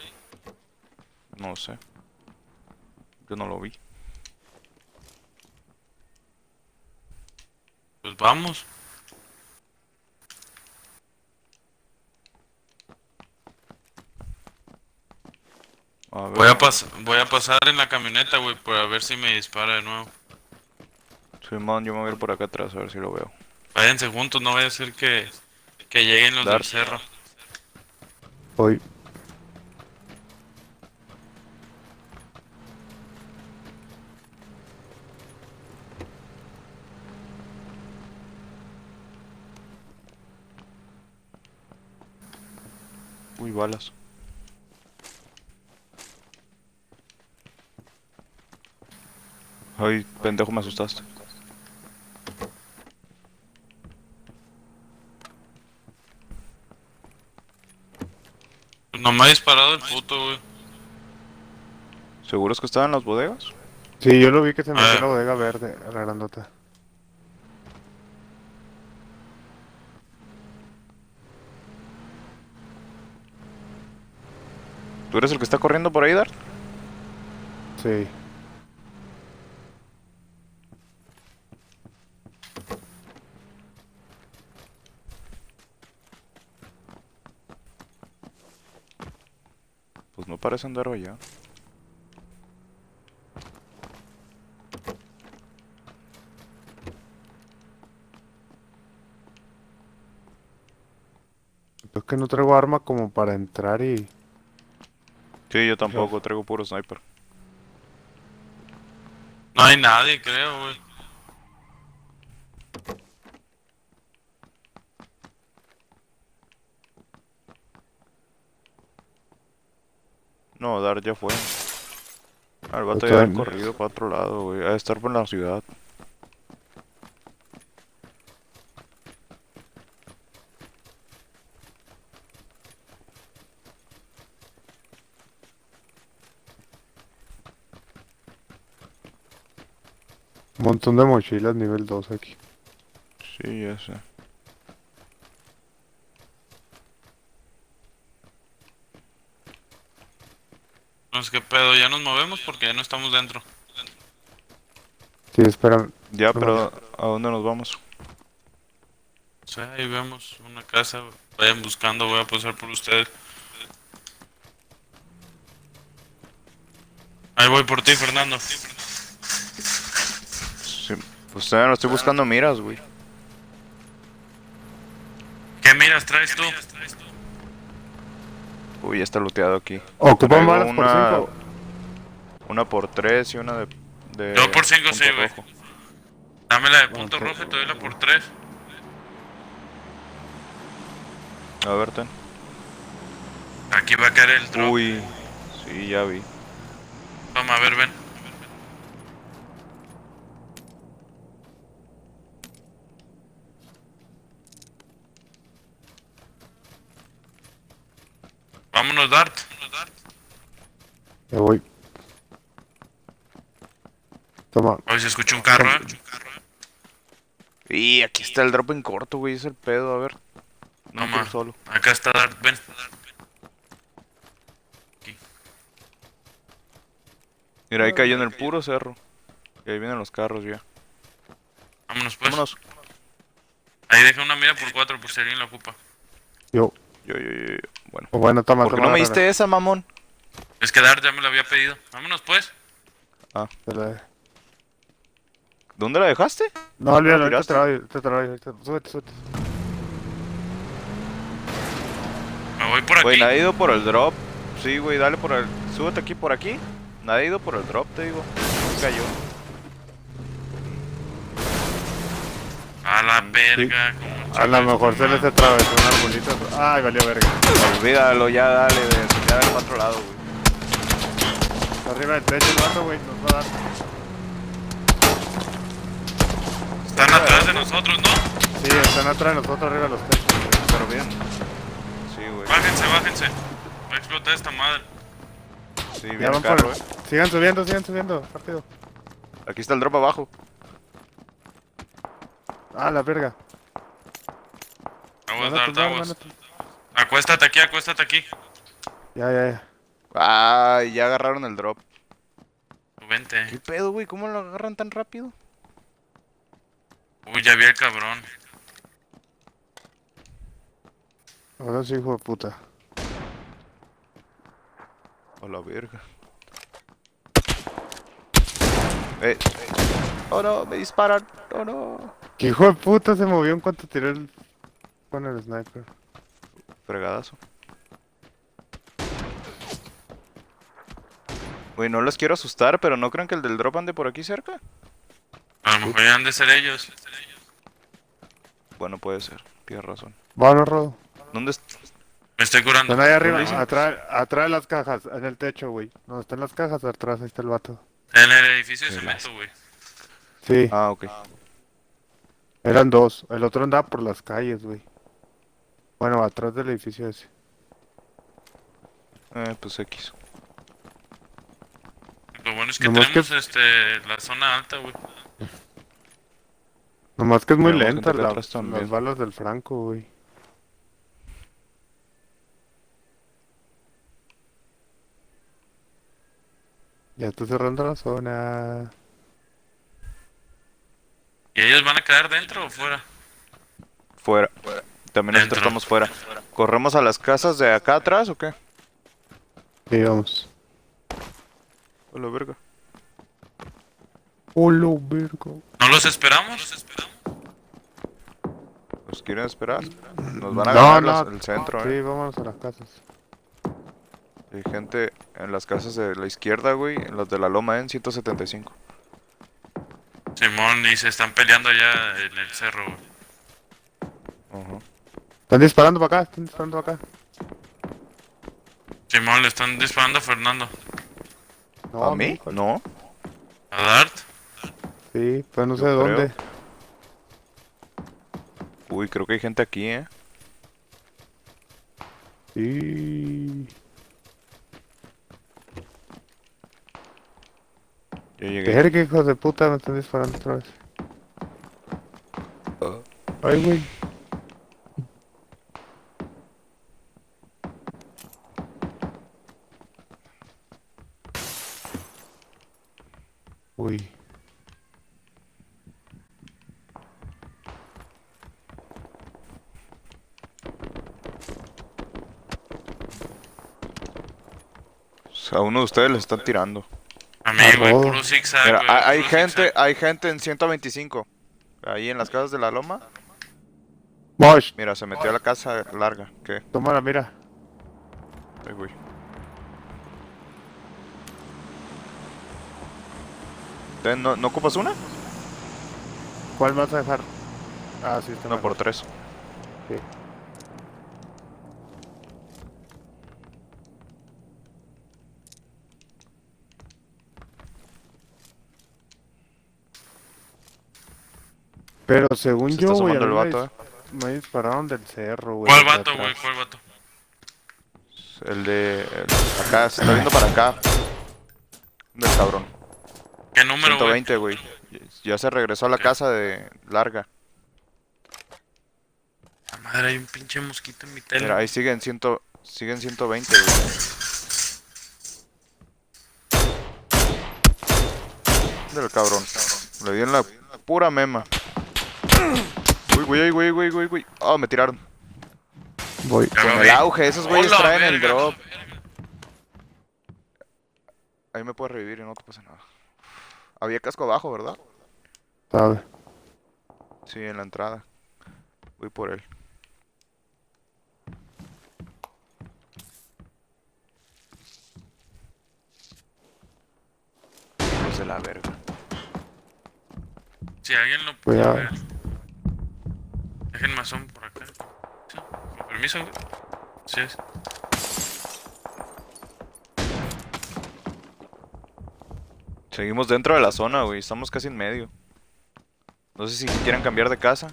No sé. Yo no lo vi. Pues vamos. A ver. Voy a, pas voy a pasar en la camioneta, güey, para ver si me dispara de nuevo. Simón, yo me voy a ir por acá atrás a ver si lo veo. Váyanse juntos, no vaya a ser que, que lleguen los Dar. del cerro. Hoy. Uy, balas. Ay, pendejo, me asustaste. Pues no me ha disparado el puto, güey. ¿Seguros que estaban en las bodegas? Sí, yo lo vi que se metió Ah. en la bodega verde, a la grandota. ¿Tú eres el que está corriendo por ahí, Dart? Sí. Pues no parece andar allá. Es que no traigo arma como para entrar y... Sí, yo tampoco, traigo puro sniper. No hay nadie, creo, güey. No, Dart ya fue. Ah, el vato Pues ya había todavía- corrido para otro lado, güey. Ha de estar por la ciudad. Un montón de mochilas nivel dos aquí. Sí, ya sé. No sé qué pedo, ya nos movemos porque ya no estamos dentro. Sí, espera. Ya, No pero ¿a dónde nos vamos? O sea, ahí vemos una casa, vayan buscando, voy a pasar por ustedes. Ahí voy por ti, Fernando. Sí, pues todavía no estoy buscando miras, güey. ¿Qué miras traes tú? Uy, ya está looteado aquí. Ocupan Traigo balas por una- cinco. Una por tres y una de... de Yo por cinco punto sí, güey. rojo. Dame la de punto Ok. rojo y te doy la por tres. A ver, ten. Aquí va a caer el drop. Uy, sí, ya vi. Toma, a ver, ven. Vámonos, Dart. Me voy. Toma. Hoy se escucha un carro, eh. Y aquí está el drop en corto, güey, es el pedo, a ver. No, No, ma. tú solo. Acá está Dart, ven. Aquí. Mira, ahí cayó en el puro cerro. Y ahí vienen los carros ya. Vámonos, pues. Vámonos. Ahí deja una mira por cuatro por si alguien la ocupa. Yo. Yo, yo, yo, yo. Bueno. Oh, bueno, toma, ¿Por qué toma. no me agarra. diste esa, mamón? Es que Dart ya me lo había pedido. Vámonos, pues. Ah, Te la- ¿dónde la dejaste? No, olvídalo, ahorita tiraste? te la doy, ahorita te la doy, ahorita- súbete, súbete. Me voy por aquí. Güey, nadie ha ido por el drop. Sí, güey, dale por el... Súbete aquí por aquí. Nadie ha ido por el drop, te digo. Cayó. A la verga. Como A lo chingas, mejor se les mamá. atravesó un arbolito. Ay, valió verga. Olvídalo, ya dale, de, ya del otro lado, güey. Está arriba del techo el vato, güey, nos va a dar. Están atrás de nosotros, ¿no? Sí, están atrás de nosotros arriba de los techos, güey. Pero bien. Sí, güey. Bájense, bájense. Va a explotar esta madre. Sí, Ya viene el van carro, por... eh. Sigan subiendo, sigan subiendo, rápido. Aquí está el drop abajo. Ah, la verga. Aguas, Van a Dart, tumbar, aguas. van a tumbar. Acuéstate aquí, acuéstate aquí. Ya, ya, ya. Ay, ya agarraron el drop. ¿Qué Vente. pedo, güey? ¿Cómo lo agarran tan rápido? Uy, ya vi el cabrón. Ahora sí, hijo de puta. A la verga. Eh, eh. Oh no, me disparan. Oh no. ¿Qué hijo de puta se movió en cuanto tiré el... con el sniper? Fregadazo. Güey, no los quiero asustar, pero ¿no creen que el del drop ande por aquí cerca? A lo mejor ya han de ser ellos. Bueno, puede ser. Tienes razón. Vámonos, Rodo. ¿Dónde está? Me estoy curando. Están ahí arriba, dicen? atrás, atrás de las cajas, en el techo, güey. No, están las cajas atrás, ahí está el vato. En el edificio de Qué cemento, güey. Sí, Ah, ok. eran dos. El otro andaba por las calles, güey. Bueno, atrás del edificio ese. Eh, pues X. Lo bueno es que Nomás tenemos que- este la zona alta, güey. Nomás que es muy Tenemos lenta gente la- atrás también. las balas del Franco, güey. Ya estoy cerrando la zona. ¿Y ellos van a quedar dentro o fuera? Fuera. También nosotros Dentro. estamos fuera. ¿Corremos a las casas de acá atrás o qué? Sí, vamos. A la verga. Hola, verga. ¿No los esperamos? ¿Nos quieren esperar? Nos van a No, ganar no. los- el centro, Sí, eh. vámonos a las casas. Hay gente en las casas de la izquierda, güey. En las de la loma en ciento setenta y cinco. Simón, y se están peleando allá en el cerro, güey. Ajá. Están disparando para acá, están disparando para acá. Simón, le están disparando a Fernando. No, ¿A mí? hijo. No. ¿A Dart? Sí, pues no sé Yo de dónde. creo. Uy, creo que hay gente aquí, eh. Sí. Yo llegué. Verga, hijos de puta, me están disparando otra vez. Ay, güey. Uy. A uno de ustedes les están tirando. A mí, güey, Arrodo. puro zigzag, Mira, güey. hay, hay puro gente, zigzag. hay gente en ciento veinticinco. Ahí en las casas de la loma. Mosh, Mira, se metió a la casa larga. ¿Qué? tómala, mira. Ay, güey. ¿Te- ¿No, ¿No ocupas una? ¿Cuál vas a dejar? Ah, sí, está Una por tres. Sí. Pero según Se yo, está güey, a asomando mí el me, vato, eh. dis- me dispararon del cerro, güey. ¿Cuál de vato, atrás. güey? ¿Cuál vato? El de... el- acá, se está viendo para acá. Del cabrón. ¿Qué número, güey? ciento veinte, güey. Ya se regresó a la Ok. casa de larga. La madre, hay un pinche mosquito en mi tele. Mira, ahí siguen ciento, siguen ciento veinte, güey. Del cabrón. Le di en la pura mema. Uy, güey, güey, güey, güey, güey. Oh, me tiraron. Voy. Ya lo Con vi. el auge, esos güeyes Hola, traen el verga. drop. Ahí me puedes revivir y no te pasa nada. Había casco abajo, ¿verdad? ¿Sabe? Sí, en la entrada. Voy por él. Hijos de la verga. Si alguien lo puede Cuidado. ver. Dejen mazón por acá. Sí. Con permiso, güey. Sí es. Seguimos dentro de la zona, güey. Estamos casi en medio. No sé si quieran cambiar de casa.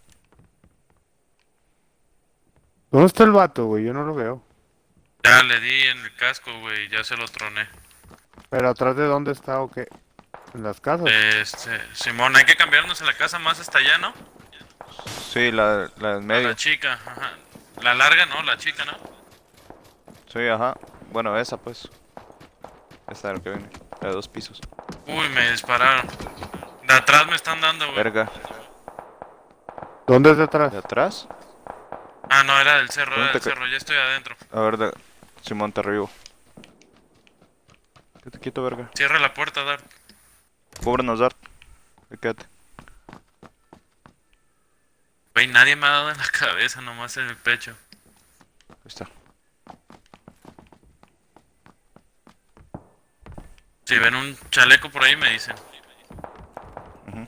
¿Dónde está el vato, güey? Yo no lo veo. Ya le di en el casco, güey. Ya se lo troné. ¿Pero atrás de dónde está o qué? ¿En las casas? Este, Simón, hay que cambiarnos en la casa más hasta allá, ¿no? Sí, la, la en A medio. la chica, ajá. La larga, ¿no? La chica, ¿no? Sí, ajá. Bueno, esa pues. Esta es la que viene. La de dos pisos. Uy, me dispararon. De atrás me están dando, güey. Verga. ¿Dónde es de atrás? ¿De atrás? Ah, no, era del cerro, era ¿Dónde del te ca- cerro. Ya estoy adentro. A ver, de... Simón, te revivo. Quédate quieto, verga. Cierra la puerta, Dart. Cúbrenos, Dart. Ahí quédate. Güey, nadie me ha dado en la cabeza, nomás en el pecho. Ahí está. Si ven un chaleco por ahí, me dicen. Ujú.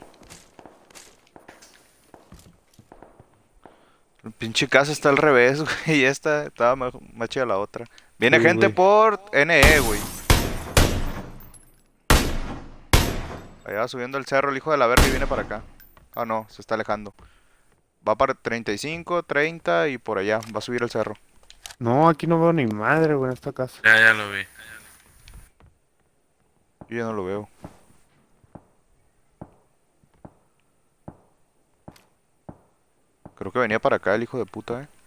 El pinche casa está al revés, güey. Y esta estaba más, más chida la otra. Viene Sí, gente güey. por N E, güey. Allá va subiendo el cerro, el hijo de la verga y viene para acá. Ah, no, se está alejando. Va para treinta y cinco, treinta y por allá. Va a subir el cerro. No, aquí no veo ni madre, güey, en esta casa. Ya, ya lo vi. Yo ya no lo veo. Creo que venía para acá el hijo de puta, eh.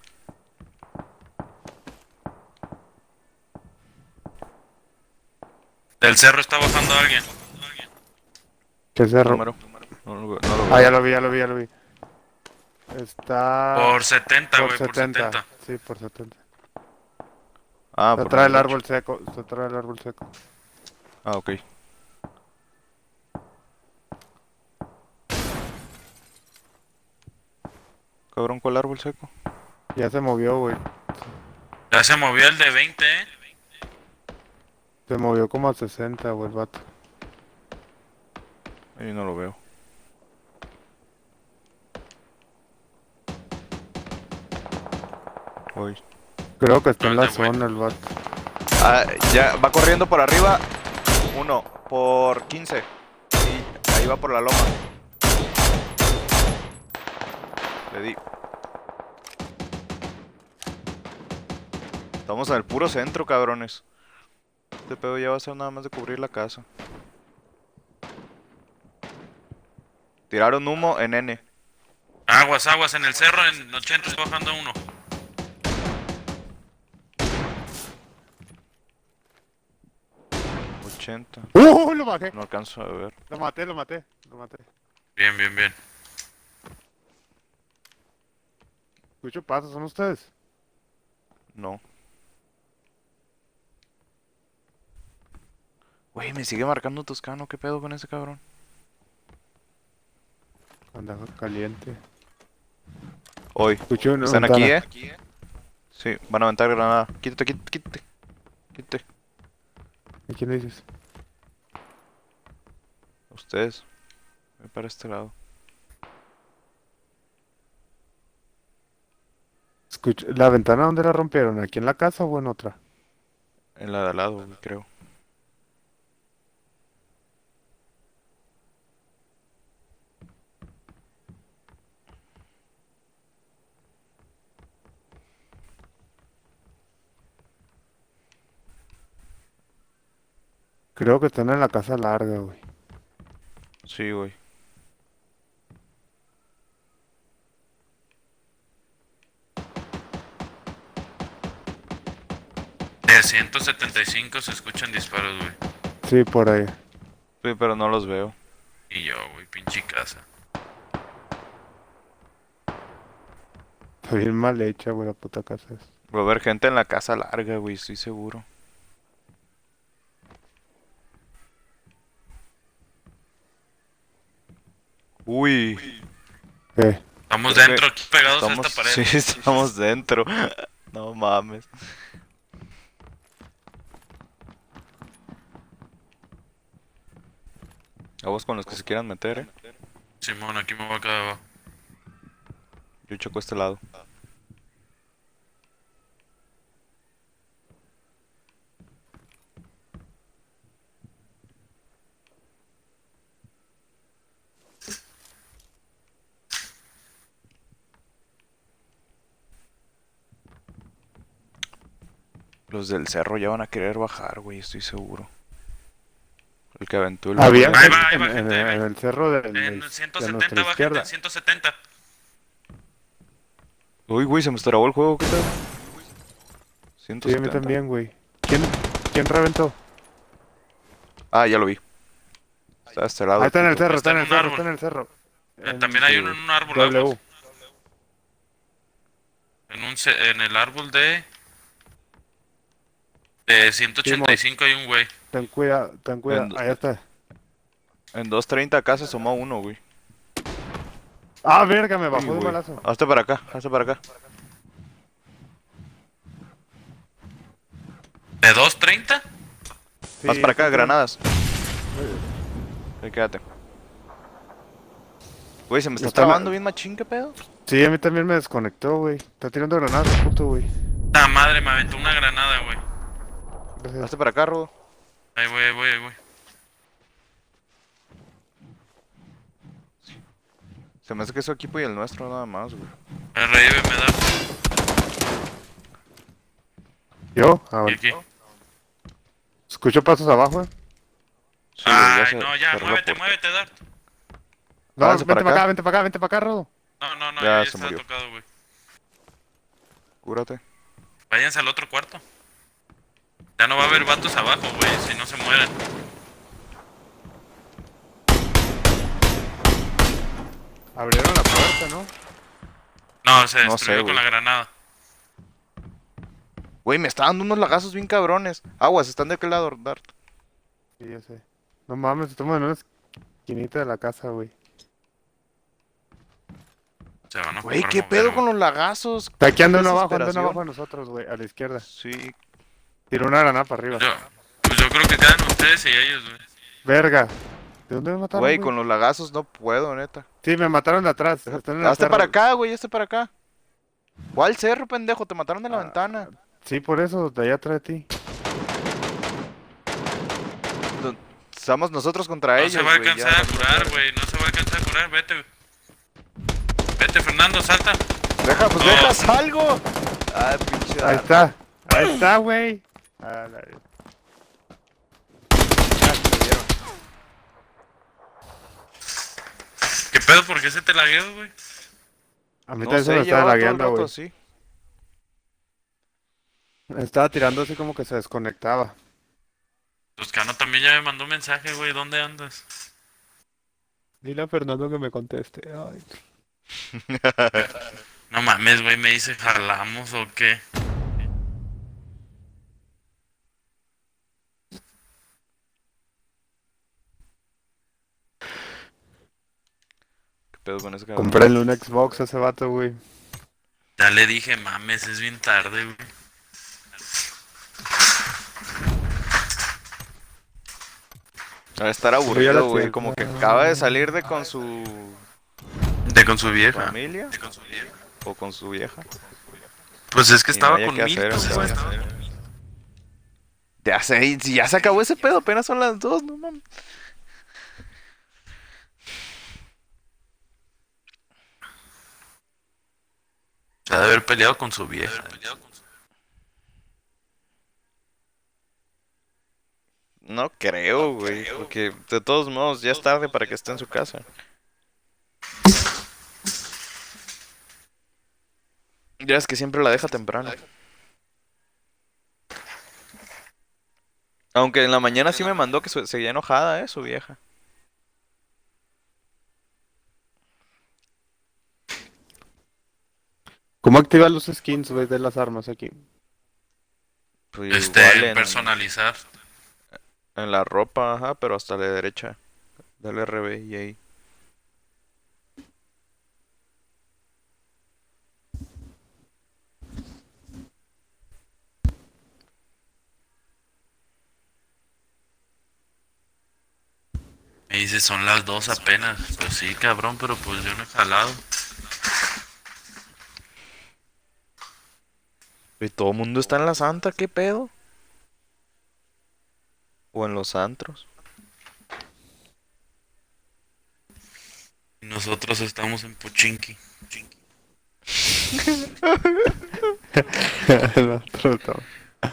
Del cerro está bajando alguien. ¿Qué cerro? Número. No lo veo. No lo veo. Ah, ya lo vi, ya lo vi, ya lo vi. Está... Por setenta, por güey, por setenta. setenta. Sí, por setenta. Ah, Se por trae el derecha. árbol seco, se trae el árbol seco. Ah, ok. Cabrón, ¿cuál árbol seco? Ya se movió, güey. Ya se movió el de veinte, eh. Se movió como a sesenta, güey, el vato. Ahí no lo veo. Uy. Creo que está en la Ahorita, güey. zona el vato. Ah, ya va corriendo por arriba. Uno, por quince. Y ahí va por la loma. Le di. Estamos en el puro centro, cabrones. Este pedo ya va a ser nada más de cubrir la casa. Tiraron humo en N. Aguas, aguas, en el cerro, en ochenta está bajando uno. ochenta. ¡Uh! Lo bajé. No alcanzo a ver. Lo maté, lo maté, lo maté. Bien, bien, bien. Escucho pasos, ¿son ustedes? No. Güey, me sigue marcando Toscano. ¿Qué pedo con ese cabrón? Anda caliente. Hoy. Escucho una ¿Están ventana. aquí, eh? Sí, van a aventar granada. Quítate, quítate, quítate. Quítate. ¿Y quién dices? Ustedes. Voy para este lado. Escucho... ¿La ventana dónde la rompieron? ¿Aquí en la casa o en otra? En la de al lado, güey, creo. Creo que están en la casa larga, güey. Sí, güey. De ciento setenta y cinco se escuchan disparos, güey. Sí, por ahí. Sí, pero no los veo. Y yo, güey, pinche casa. Está bien mal hecha, güey, la puta casa es. Va a haber gente en la casa larga, güey, estoy seguro. Uy. ¿Qué? Estamos Creo dentro, que aquí pegados Estamos, a esta pared. sí, estamos dentro. No mames. Aguas con los que se quieran meter, eh. Simón, aquí me voy a quedar abajo. Yo choco este lado. Los del cerro ya van a querer bajar, güey, estoy seguro. El que aventó el... Había Ahí va, ahí en, va, en- gente, ahí va. en el cerro del, En del- ciento de setenta, nuestra va gente, izquierda. en ciento setenta. Uy, güey, se me trabó el juego, ¿qué tal? Sí, a mí ciento setenta. también, güey. ¿Quién, quién reventó? Ah, ya lo vi. Está a este lado. Ah, está en el puto. cerro, Está está en en el un cerro, árbol. está en el cerro. Eh, En también hay su uno en un árbol, W. ambos. En, un, ce- en el árbol de... De ciento ochenta y cinco hay un güey. Ten cuidado, ten cuidado. En- Ahí está. En doscientos treinta acá se asomó uno, güey. Ah, verga, me Uy, bajó de un güey. balazo. Hazte para acá, hazte para acá. ¿De doscientos treinta? Sí, Haz para acá, sí, granadas. Ahí quédate. Güey, se me está Está trabando mal. bien machín, ¿qué pedo? Sí, a mí también me desconectó, güey. Está tirando granadas, puto, güey. La madre, me aventó una granada, güey. Gracias. Hazte para acá, Rodo. Ahí voy, ahí voy, ahí voy. Se me hace que es su equipo y el nuestro nada más, güey. El revive me da. ¿Yo? Ah, Y bueno. aquí. Escucho pasos abajo, eh. Sí, güey, ya Ay, se no, ya, cerró la muévete, puerta. muévete, Dart. No, Váyanse vente para para acá, acá. vente para acá, vente para acá, Rodo. No, no, no, Ya ya, ya se estaba murió. tocado, güey. Cúrate. Váyanse al otro cuarto. Ya no va a haber vatos abajo, güey, si no se mueren. Abrieron la puerta, ¿no? No, se No destruyó sé, con güey. la granada. Güey, me está dando unos lagazos bien cabrones. Aguas, están de aquel lado, Dart. Sí, ya sé. No mames, estamos en una esquinita de la casa, güey. Se van a Güey, ocupar ¿qué mover, pedo güey. con los lagazos? Está aquí anda Qué uno abajo, anda uno desesperación. abajo de nosotros, güey, a la izquierda. Sí. Tiró una granada para arriba. Yo, pues yo creo que quedan ustedes y ellos, güey. Verga. ¿De dónde me mataron, Güey, güey? con los lagazos no puedo, neta. Sí, me mataron de atrás. Están en el Hazte cerro. para acá, güey, hazte para acá. ¿Cuál cerro, pendejo? Te mataron de la Ah. ventana. Sí, por eso, de allá atrás de ti. No- Estamos nosotros contra No ellos, se va a güey, alcanzar ya, a curar, güey. No se va a alcanzar a curar. Vete, güey. Vete, Fernando, salta. Deja, pues No. deja, salgo. Ah, pinche. Ahí Dart. está. Ahí está, güey. Ah, la- Ya, se me dieron. ¿Qué pedo? ¿Por qué se te lagueó, güey? A mí No también se sé, me estaba llevaba todo el lagueando, rato güey. así. Me estaba tirando así como que se desconectaba. Toscano también ya me mandó un mensaje, güey. ¿Dónde andas? Dile a Fernando que me conteste. Ay. No mames, güey. Me dice, ¿jalamos o qué? ¿Qué pedo con ese cabrón? Compréle un Xbox a ese vato, güey. Ya le dije, mames, es bien tarde, güey. Va a estar ya aburrido, la güey. siento. Como que acaba de salir de con su De con su vieja. familia De con su vieja. o con su vieja. Pues es que Y no estaba haya con qué hacer, Milton, o güey. sea. estaba- Ya sé, si ya se acabó ese pedo, apenas son las dos, no mames. Se ha de haber peleado con su vieja. No creo, güey, porque de todos modos ya es tarde para que esté en su casa. Ya es que siempre la deja temprano. Aunque en la mañana sí me mandó que su- seguía enojada, eh, su vieja. ¿Cómo activar los skins, güey, de las armas aquí? Pues Este, igual en, personalizar. en la ropa, ajá, pero hasta la derecha. Dale R B y ahí. Me dice, son las dos apenas. Pues sí, cabrón, pero pues yo no he jalado. Y todo el mundo está en la santa, ¿qué pedo? O en los antros. Y nosotros estamos en Pochinki. Nosotros estamos-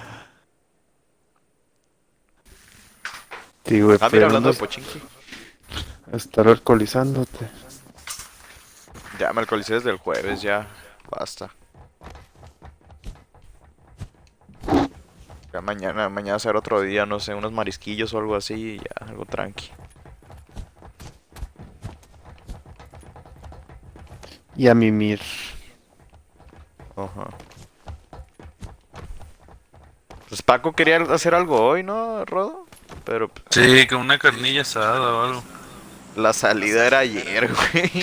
Sí, güey, Ah, mira, pero hablando no de Pochinki. estar alcoholizándote. Ya me alcoholicé desde el jueves, ya. Basta. Ya mañana, mañana será otro día, no sé, unos marisquillos o algo así y ya, algo tranqui. Y a mimir. Ajá. Pues Paco quería hacer algo hoy, ¿no, Rodo? Pero pues, Sí, con una carnilla asada o algo. la salida era ayer, güey.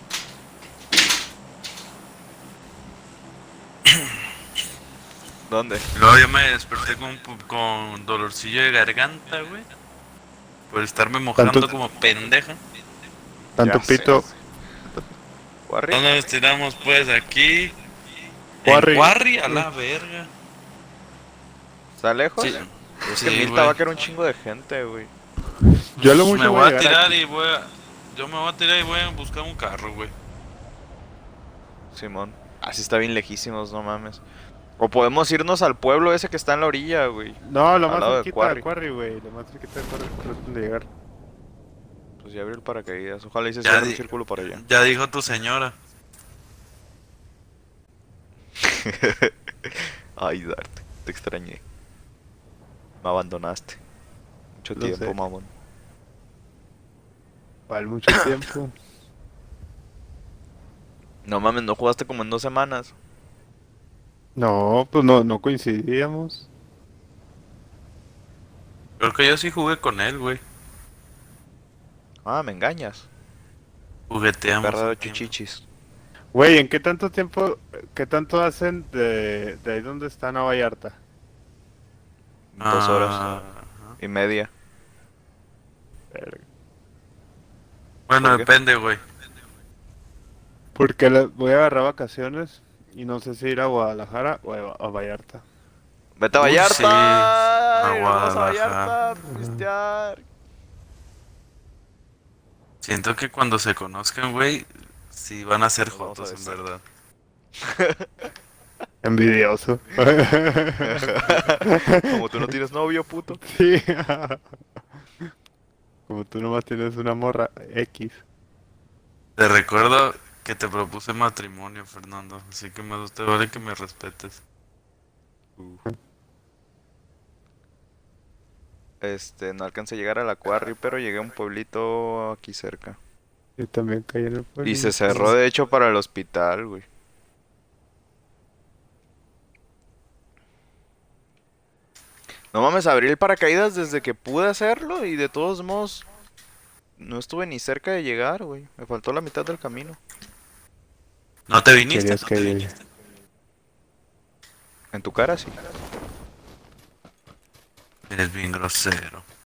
¿Dónde? Luego yo me desperté con, con dolorcillo de garganta, güey. Por estarme mojando Tanto- como pendeja. Tanto Ya sé. pito. ¿Quarry? ¿Dónde nos tiramos pues? Aquí. Quarry. En Quarry, a la verga. ¿Está lejos? Sí, Es sí, que Milta güey. va a quedar un chingo de gente, güey. Yo lo Pues mucho me voy voy a a llegar tirar aquí. y voy a... Yo me voy a tirar y voy a buscar un carro, güey. Simón. Así está bien lejísimos, no mames. O podemos irnos al pueblo ese que está en la orilla, güey. No, lo Al más lado de cerquita Quarry. de Quarry, güey. Lo más cerquita de Quarry. Traten de llegar. Pues ya abrió el paracaídas. Ojalá y se Ya cierre un di- círculo para allá. Ya dijo tu señora. Ay, Dart, te extrañé. Me abandonaste. Mucho Lo tiempo, sé. mamón. ¿Cuál mucho tiempo? No mames, no jugaste como en dos semanas. No, pues no, no coincidíamos. Creo que yo sí jugué con él, güey. Ah, me engañas. Jugueteamos. Perra de un tiempo. chichichis. Güey, ¿en qué tanto tiempo, qué tanto hacen de, de ahí donde está Nueva Vallarta? Dos horas Ah, ajá. y media. Verga. Bueno, ¿Por qué? depende, güey. Porque la- voy a agarrar vacaciones y no sé si ir a Guadalajara o a, a Vallarta. Vete a Uy, Vallarta. sí, a Ay, nos vamos a Guadalajara. Vallarta. Pistear. Siento que cuando se conozcan, güey, sí van a ser Nos vamos a jotos, en besar. verdad. Envidioso. Como tú no tienes novio, puto. Sí. Como tú nomás tienes una morra X. Te recuerdo que te propuse matrimonio, Fernando. Así que me te vale que me respetes. Este, no alcancé a llegar a la Quarry, pero llegué a un pueblito aquí cerca. Yo también caí en el pueblo. Y se cerró, de hecho, para el hospital, güey. No mames, abrí el paracaídas desde que pude hacerlo y de todos modos no estuve ni cerca de llegar, güey. Me faltó la mitad del camino. ¿No te viniste? Querías ¿No que te llegue. viniste? En tu cara, sí. Eres bien grosero.